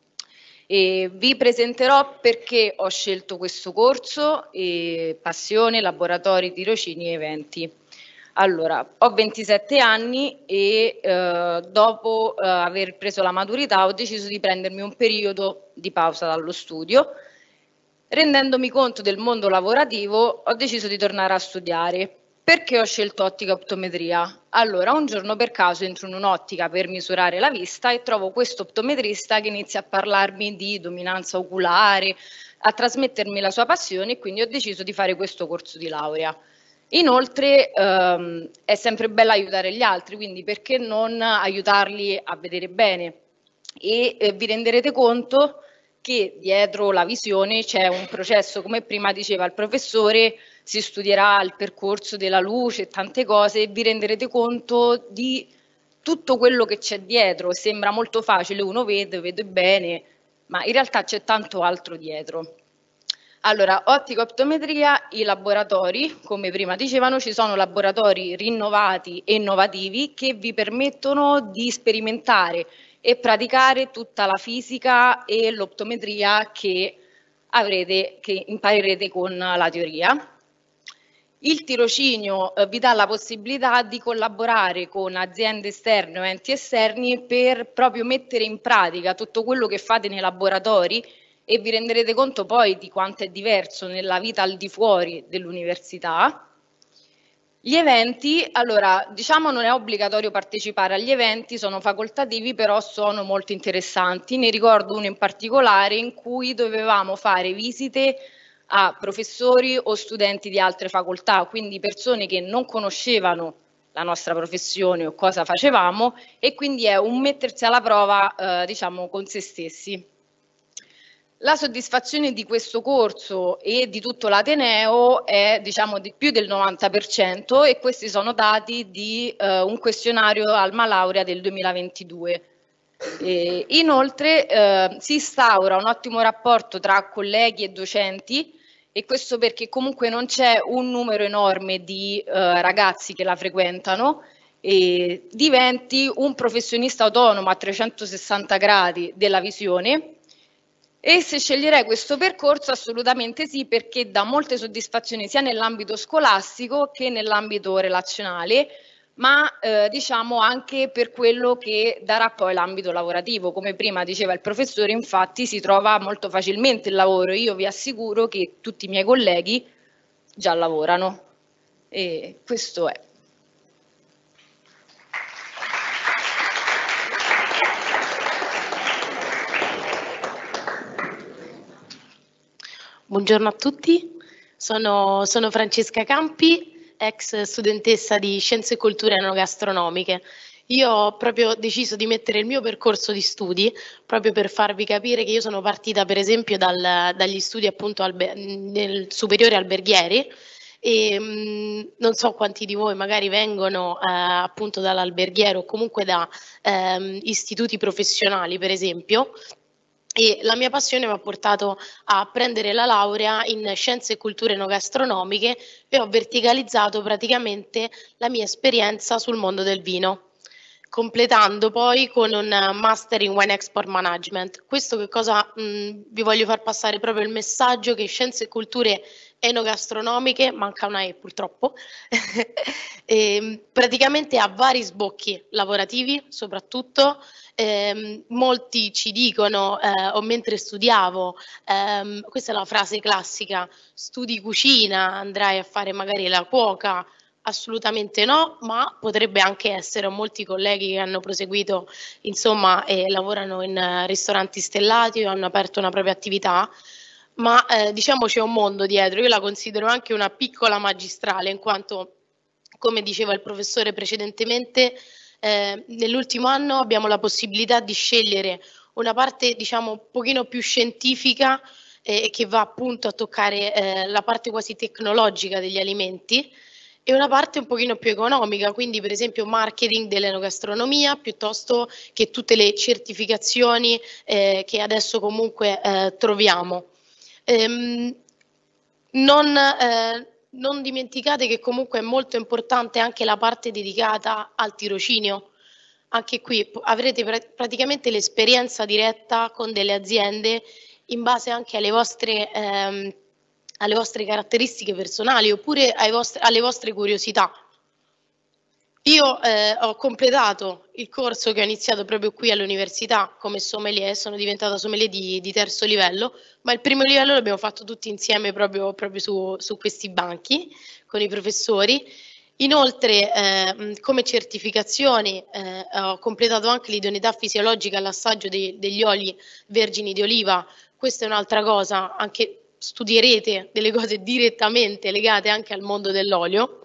e vi presenterò perché ho scelto questo corso, e passione, laboratori, tirocini e eventi. Allora, ho ventisette anni e eh, dopo eh, aver preso la maturità ho deciso di prendermi un periodo di pausa dallo studio. Rendendomi conto del mondo lavorativo, ho deciso di tornare a studiare. Perché ho scelto ottica optometria? Allora, un giorno per caso entro in un'ottica per misurare la vista e trovo questo optometrista che inizia a parlarmi di dominanza oculare, a trasmettermi la sua passione, e quindi ho deciso di fare questo corso di laurea. Inoltre ehm, è sempre bello aiutare gli altri, quindi perché non aiutarli a vedere bene? E eh, vi renderete conto che dietro la visione c'è un processo, come prima diceva il professore, si studierà il percorso della luce e tante cose, e vi renderete conto di tutto quello che c'è dietro. Sembra molto facile, uno vede, vede bene, ma in realtà c'è tanto altro dietro. Allora, ottica optometria, i laboratori, come prima dicevano, ci sono laboratori rinnovati e innovativi che vi permettono di sperimentare e praticare tutta la fisica e l'optometria che avrete, che imparerete con la teoria. Il tirocinio eh, vi dà la possibilità di collaborare con aziende esterne o enti esterni per proprio mettere in pratica tutto quello che fate nei laboratori, e vi renderete conto poi di quanto è diverso nella vita al di fuori dell'università. Gli eventi, allora, diciamo non è obbligatorio partecipare agli eventi, sono facoltativi, però sono molto interessanti. Ne ricordo uno in particolare in cui dovevamo fare visite a professori o studenti di altre facoltà, quindi persone che non conoscevano la nostra professione o cosa facevamo, e quindi è un mettersi alla prova, eh, diciamo, con se stessi. La soddisfazione di questo corso e di tutto l'Ateneo è, diciamo, di più del novanta per cento, e questi sono dati di eh, un questionario Alma Laurea del duemilaventidue. E inoltre eh, si instaura un ottimo rapporto tra colleghi e docenti, e questo perché comunque non c'è un numero enorme di eh, ragazzi che la frequentano, e diventi un professionista autonomo a trecentosessanta gradi della visione. E se sceglierei questo percorso, assolutamente sì, perché dà molte soddisfazioni sia nell'ambito scolastico che nell'ambito relazionale, ma eh, diciamo anche per quello che darà poi l'ambito lavorativo. Come prima diceva il professore, infatti si trova molto facilmente il lavoro. Io vi assicuro che tutti i miei colleghi già lavorano, e questo è. Buongiorno a tutti, sono, sono Francesca Campi, ex studentessa di Scienze e Culture Enogastronomiche. Io ho proprio deciso di mettere il mio percorso di studi proprio per farvi capire che io sono partita per esempio dal, dagli studi appunto albe, nel superiore alberghieri, e mh, non so quanti di voi magari vengono eh, appunto dall'alberghiero o comunque da eh, istituti professionali per esempio. E la mia passione mi ha portato a prendere la laurea in Scienze e Culture Enogastronomiche, e ho verticalizzato praticamente la mia esperienza sul mondo del vino, completando poi con un Master in Wine Export Management. Questo che cosa mh, vi voglio far passare proprio il messaggio che Scienze e Culture Enogastronomiche, manca una E purtroppo, e, praticamente ha vari sbocchi lavorativi soprattutto. Eh, molti ci dicono, eh, o mentre studiavo, ehm, questa è la frase classica, studi cucina, andrai a fare magari la cuoca. Assolutamente no, ma potrebbe anche essere. Ho molti colleghi che hanno proseguito, insomma, e lavorano in ristoranti stellati o hanno aperto una propria attività, ma eh, diciamo c'è un mondo dietro. Io la considero anche una piccola magistrale, in quanto, come diceva il professore precedentemente, Eh, nell'ultimo anno abbiamo la possibilità di scegliere una parte, diciamo, un pochino più scientifica e che va appunto a toccare eh, la parte quasi tecnologica degli alimenti, e una parte un pochino più economica, quindi per esempio marketing dell'enogastronomia, piuttosto che tutte le certificazioni eh, che adesso comunque eh, troviamo. Ehm, non, eh, non dimenticate che comunque è molto importante anche la parte dedicata al tirocinio. Anche qui avrete pr- praticamente l'esperienza diretta con delle aziende in base anche alle vostre, ehm, alle vostre caratteristiche personali oppure ai vostri, alle vostre curiosità. Io eh, ho completato il corso che ho iniziato proprio qui all'università come sommelier, sono diventata sommelier di, di terzo livello, ma il primo livello l'abbiamo fatto tutti insieme proprio, proprio su, su questi banchi con i professori. Inoltre, eh, come certificazioni, eh, ho completato anche l'idoneità fisiologica all'assaggio de- degli oli vergini di oliva. Questa è un'altra cosa, anche studierete delle cose direttamente legate anche al mondo dell'olio.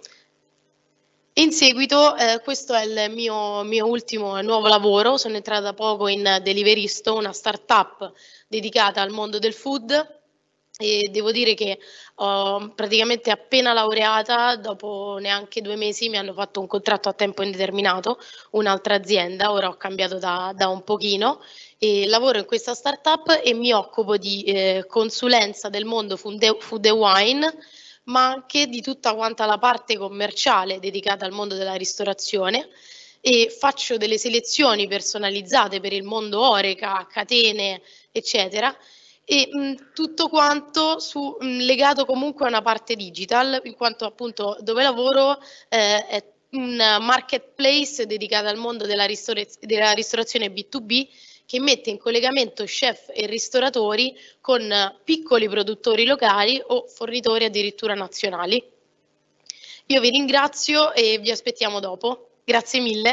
In seguito, eh, questo è il mio, mio ultimo nuovo lavoro, sono entrata da poco in Deliveristo, una startup dedicata al mondo del food, e devo dire che ho praticamente appena laureata, dopo neanche due mesi mi hanno fatto un contratto a tempo indeterminato, un'altra azienda, ora ho cambiato da, da un pochino, e lavoro in questa startup e mi occupo di eh, consulenza del mondo food food e wine, ma anche di tutta quanta la parte commerciale dedicata al mondo della ristorazione, e faccio delle selezioni personalizzate per il mondo Horeca, catene, eccetera, e mh, tutto quanto su, mh, legato comunque a una parte digital, in quanto appunto dove lavoro eh, è un marketplace dedicato al mondo della, ristoraz- della ristorazione B due B, che mette in collegamento chef e ristoratori con piccoli produttori locali o fornitori addirittura nazionali. Io vi ringrazio e vi aspettiamo dopo. Grazie mille.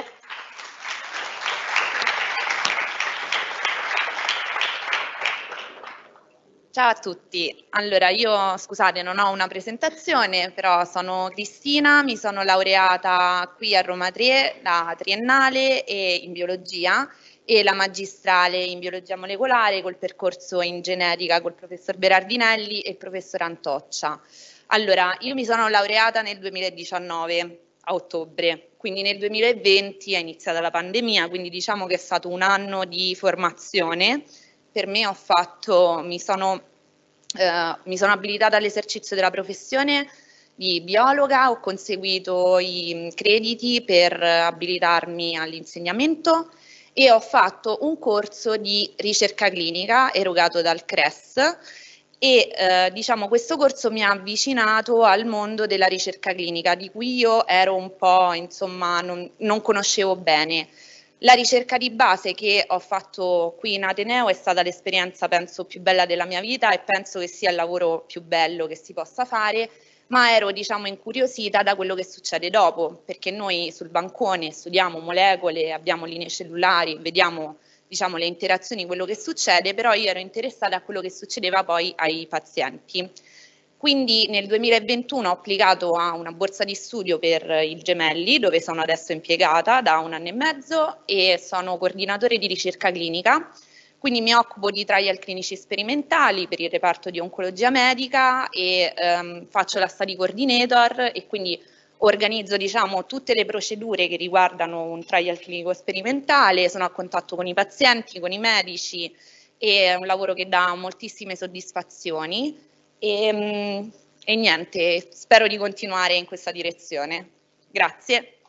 Ciao a tutti, allora io scusate non ho una presentazione, però sono Cristina, mi sono laureata qui a Roma tre, la triennale e in biologia e la magistrale in biologia molecolare col percorso in genetica col professor Berardinelli e il professor Antoccia. Allora, io mi sono laureata nel duemiladiciannove a ottobre, quindi nel duemilaventi è iniziata la pandemia, quindi diciamo che è stato un anno di formazione. Per me ho fatto, mi sono, eh, mi sono abilitata all'esercizio della professione di biologa, ho conseguito i crediti per abilitarmi all'insegnamento e ho fatto un corso di ricerca clinica erogato dal C R E S e eh, diciamo questo corso mi ha avvicinato al mondo della ricerca clinica di cui io ero un po', insomma, non, non conoscevo bene. La ricerca di base che ho fatto qui in Ateneo è stata l'esperienza, penso, più bella della mia vita e penso che sia il lavoro più bello che si possa fare, ma ero, diciamo, incuriosita da quello che succede dopo, perché noi sul bancone studiamo molecole, abbiamo linee cellulari, vediamo, diciamo, le interazioni, quello che succede, però io ero interessata a quello che succedeva poi ai pazienti. Quindi nel duemilaventuno ho applicato a una borsa di studio per il Gemelli, dove sono adesso impiegata da un anno e mezzo e sono coordinatore di ricerca clinica, quindi mi occupo di trial clinici sperimentali per il reparto di oncologia medica e ehm, faccio la study coordinator e quindi organizzo, diciamo, tutte le procedure che riguardano un trial clinico sperimentale, sono a contatto con i pazienti, con i medici e è un lavoro che dà moltissime soddisfazioni. E, e niente, spero di continuare in questa direzione. Grazie.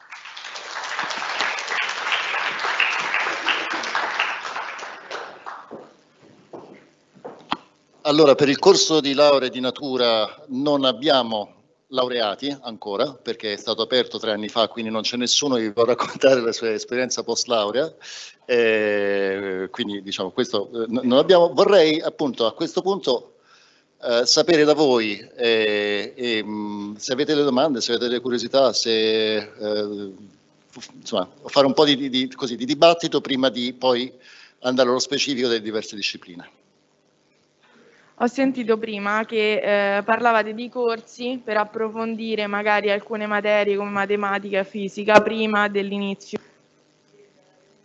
Allora, per il corso di laurea di natura non abbiamo laureati ancora, perché è stato aperto tre anni fa, quindi non c'è nessuno che vi può raccontare la sua esperienza post laurea. Eh, quindi, diciamo, questo eh, non abbiamo. Vorrei appunto a questo punto Uh, sapere da voi eh, eh, mh, se avete delle domande, se avete delle curiosità, se eh, insomma, fare un po' di, di, così, di dibattito prima di poi andare allo specifico delle diverse discipline. Ho sentito prima che eh, parlavate di corsi per approfondire magari alcune materie come matematica e fisica prima dell'inizio.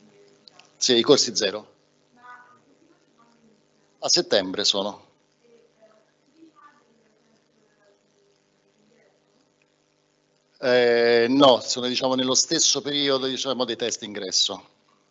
Sì, i corsi zero. A settembre sono. Eh, no, sono diciamo, nello stesso periodo diciamo, dei test ingresso.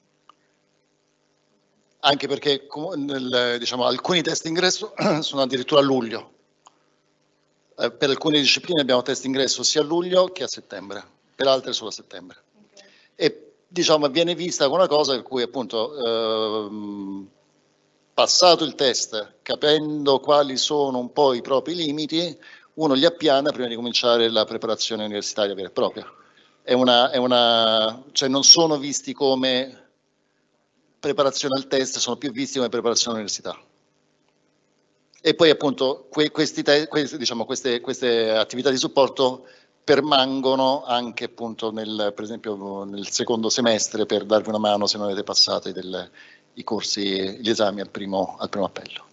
Anche perché nel, diciamo, alcuni test ingresso sono addirittura a luglio. Eh, per alcune discipline abbiamo test ingresso sia a luglio che a settembre, per altre solo a settembre. Okay. E diciamo viene vista come una cosa per cui appunto ehm, passato il test, capendo quali sono un po' i propri limiti, uno li appiana prima di cominciare la preparazione universitaria vera e propria. È una, è una, cioè non sono visti come preparazione al test, sono più visti come preparazione all'università. E poi appunto que, questi te, questi, diciamo, queste, queste attività di supporto permangono anche appunto nel, per esempio nel secondo semestre per darvi una mano se non avete passato del, i corsi, gli esami al primo, al primo appello.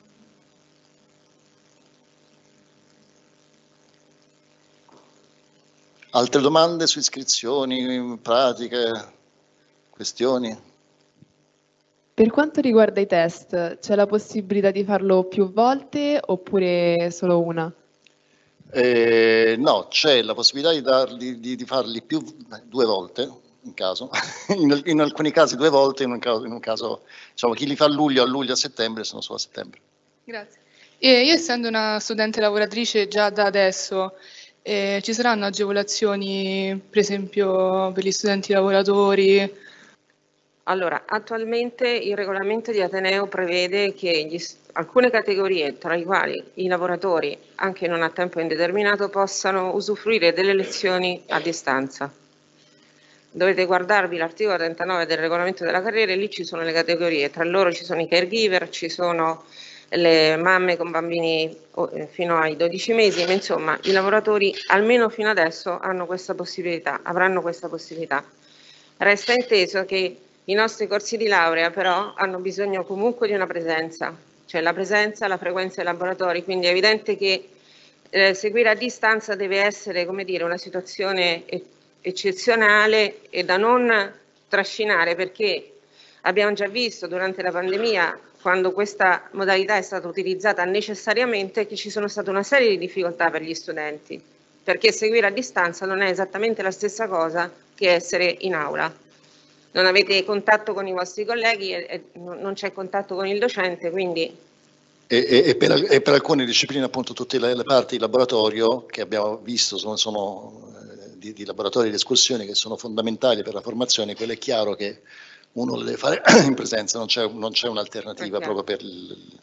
Altre domande su iscrizioni, pratiche, questioni? Per quanto riguarda i test, c'è la possibilità di farlo più volte oppure solo una? Eh, no, c'è la possibilità di, darli, di, di farli più, due volte, in caso, in, in alcuni casi due volte, in un caso, in un caso diciamo, chi li fa a luglio, a luglio, a settembre, sono solo a settembre. Grazie. E io essendo una studente lavoratrice già da adesso, eh, ci saranno agevolazioni, per esempio, per gli studenti lavoratori? Allora, attualmente il regolamento di Ateneo prevede che gli, alcune categorie, tra i quali i lavoratori, anche non a tempo indeterminato, possano usufruire delle lezioni a distanza. Dovete guardarvi l'articolo trentanove del regolamento della carriera e lì ci sono le categorie, tra loro ci sono i caregiver, ci sono le mamme con bambini fino ai dodici mesi, ma insomma i lavoratori almeno fino adesso hanno questa possibilità, avranno questa possibilità. Resta inteso che i nostri corsi di laurea però hanno bisogno comunque di una presenza, cioè la presenza, la frequenza dei laboratori, quindi è evidente che eh, seguire a distanza deve essere, come dire, una situazione eccezionale e da non trascinare, perché abbiamo già visto durante la pandemia, quando questa modalità è stata utilizzata necessariamente, che ci sono state una serie di difficoltà per gli studenti, perché seguire a distanza non è esattamente la stessa cosa che essere in aula. Non avete contatto con i vostri colleghi e, e non c'è contatto con il docente, quindi... E, e, e, per, e per alcune discipline appunto tutte le, le parti di laboratorio che abbiamo visto sono, sono eh, di, di laboratori di escursioni che sono fondamentali per la formazione, quello è chiaro che uno lo deve fare in presenza, non c'è, non c'è un'alternativa proprio per il...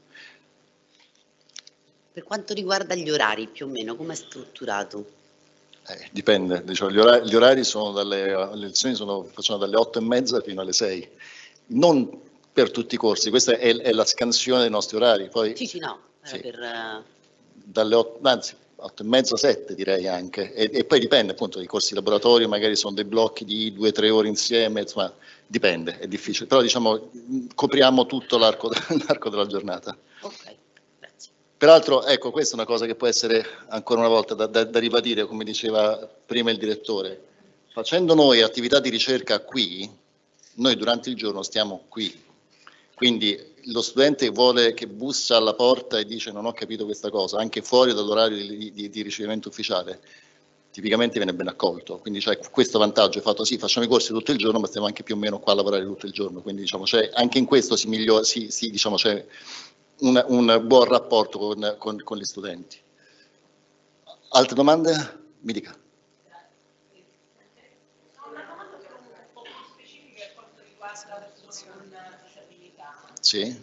Per quanto riguarda gli orari più o meno, come è strutturato? Eh, dipende, diciamo, gli, orari, gli orari sono dalle le lezioni sono, facciamo dalle otto e mezza fino alle sei, non per tutti i corsi, questa è, è la scansione dei nostri orari. Poi, sì, sì, no, sì, per... Uh... dalle otto, anzi, otto e mezza, sette direi anche, e, e poi dipende appunto, i corsi di laboratorio magari sono dei blocchi di due o tre ore insieme, insomma, dipende, è difficile, però diciamo copriamo tutto l'arco, l'arco della giornata. Ok. Peraltro, ecco, questa è una cosa che può essere ancora una volta da, da, da ribadire, come diceva prima il direttore. Facendo noi attività di ricerca qui, noi durante il giorno stiamo qui. Quindi lo studente vuole che bussa alla porta e dice non ho capito questa cosa, anche fuori dall'orario di, di, di ricevimento ufficiale, tipicamente viene ben accolto. Quindi c'è questo vantaggio, è fatto sì, facciamo i corsi tutto il giorno, ma stiamo anche più o meno qua a lavorare tutto il giorno. Quindi diciamo, anche in questo si migliora, si, si, diciamo, c'è Un, un buon rapporto con, con, con gli studenti. Altre domande? Mi dica. Sì.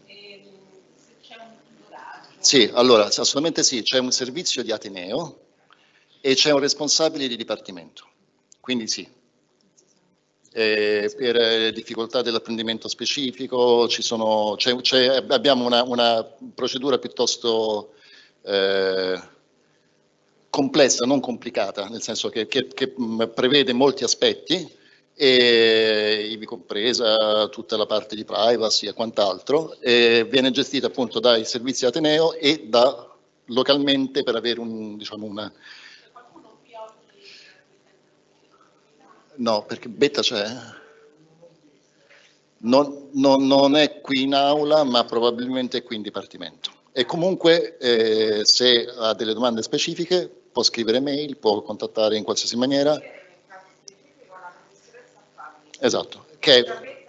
Sì, allora assolutamente sì, c'è un servizio di Ateneo e c'è un responsabile di dipartimento, quindi sì. Eh, per eh, difficoltà dell'apprendimento specifico ci sono, c'è, c'è, abbiamo una, una procedura piuttosto eh, complessa, non complicata, nel senso che, che, che mh, prevede molti aspetti, e ivi compresa tutta la parte di privacy e quant'altro, e viene gestita appunto dai servizi Ateneo e da localmente per avere un, diciamo, una... No, perché Betta c'è? Non, non, non è qui in aula, ma probabilmente è qui in dipartimento. E comunque, eh, se ha delle domande specifiche, può scrivere mail, può contattare in qualsiasi maniera. esatto, che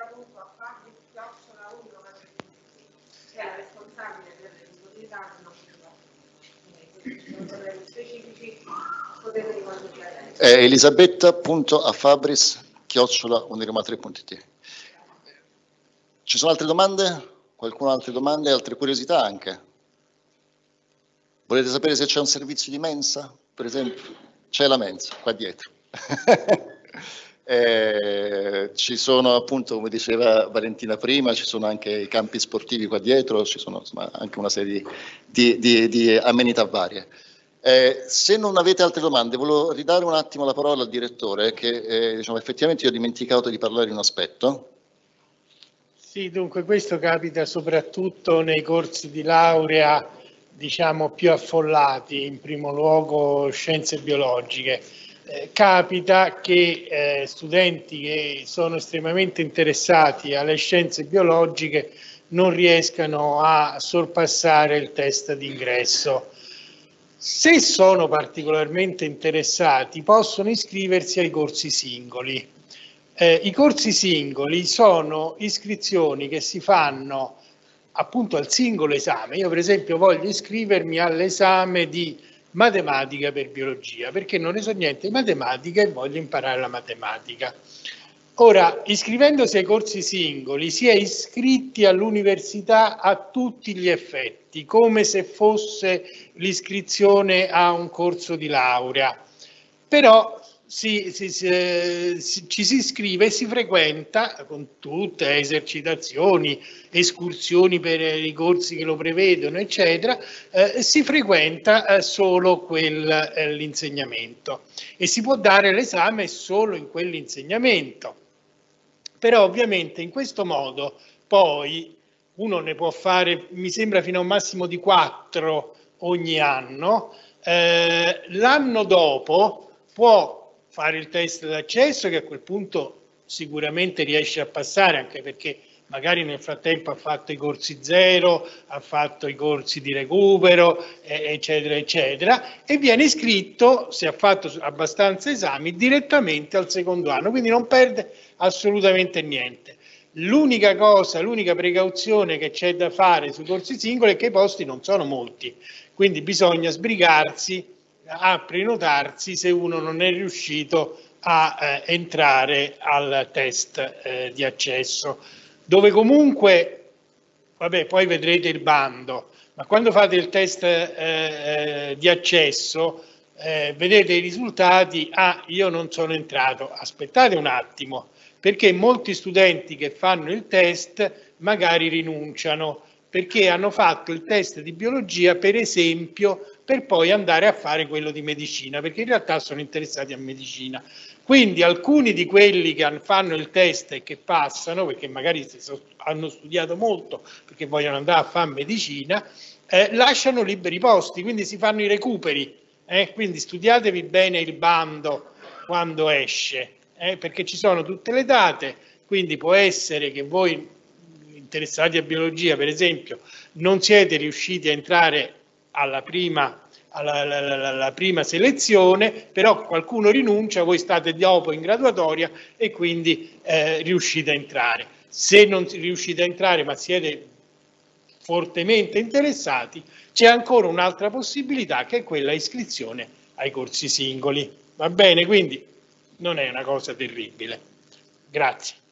è elisabetta punto affabris chiocciola uniromatrix punto it. Ci sono altre domande? Qualcuno ha altre domande, altre curiosità anche? Volete sapere se c'è un servizio di mensa, per esempio? C'è la mensa, qua dietro. eh, ci sono appunto, come diceva Valentina prima, ci sono anche i campi sportivi qua dietro, ci sono insomma, anche una serie di, di, di amenità varie. Eh, se non avete altre domande, volevo ridare un attimo la parola al direttore, che eh, diciamo, effettivamente io ho dimenticato di parlare di un aspetto. Sì, dunque questo capita soprattutto nei corsi di laurea, diciamo, più affollati, in primo luogo scienze biologiche. Eh, capita che eh, studenti che sono estremamente interessati alle scienze biologiche non riescano a sorpassare il test d'ingresso. Se sono particolarmente interessati, possono iscriversi ai corsi singoli. Eh, I corsi singoli sono iscrizioni che si fanno appunto al singolo esame. Io per esempio voglio iscrivermi all'esame di matematica per biologia, perché non ne so niente di matematica e voglio imparare la matematica. Ora, iscrivendosi ai corsi singoli, si è iscritti all'università a tutti gli effetti, come se fosse l'iscrizione a un corso di laurea. Però si, si, si, si, ci si iscrive e si frequenta con tutte le esercitazioni, escursioni per i corsi che lo prevedono, eccetera, eh, si frequenta eh, solo quell'insegnamento eh, e si può dare l'esame solo in quell'insegnamento. Però ovviamente in questo modo poi uno ne può fare, mi sembra, fino a un massimo di quattro ogni anno. Eh, l'anno dopo può fare il test d'accesso, che a quel punto sicuramente riesce a passare, anche perché magari nel frattempo ha fatto i corsi zero, ha fatto i corsi di recupero, eccetera, eccetera, e viene iscritto, se ha fatto abbastanza esami, direttamente al secondo anno, quindi non perde assolutamente niente. L'unica cosa, l'unica precauzione che c'è da fare sui corsi singoli è che i posti non sono molti, quindi bisogna sbrigarsi a prenotarsi se uno non è riuscito a eh, entrare al test eh, di accesso, dove comunque, vabbè, poi vedrete il bando, ma quando fate il test eh, di accesso eh, vedete i risultati, ah, io non sono entrato, aspettate un attimo, perché molti studenti che fanno il test magari rinunciano, perché hanno fatto il test di biologia, per esempio, per poi andare a fare quello di medicina, perché in realtà sono interessati a medicina. Quindi alcuni di quelli che fanno il test e che passano, perché magari hanno studiato molto, perché vogliono andare a fare medicina, eh, lasciano liberi posti, quindi si fanno i recuperi. Eh? Quindi studiatevi bene il bando quando esce, eh? perché ci sono tutte le date, quindi può essere che voi interessati a biologia, per esempio, non siete riusciti a entrare alla prima, alla, alla, alla, alla prima selezione, però qualcuno rinuncia, voi state dopo in graduatoria e quindi eh, riuscite a entrare. Se non riuscite a entrare ma siete fortemente interessati, c'è ancora un'altra possibilità, che è quella iscrizione ai corsi singoli. Va bene? Quindi non è una cosa terribile. Grazie.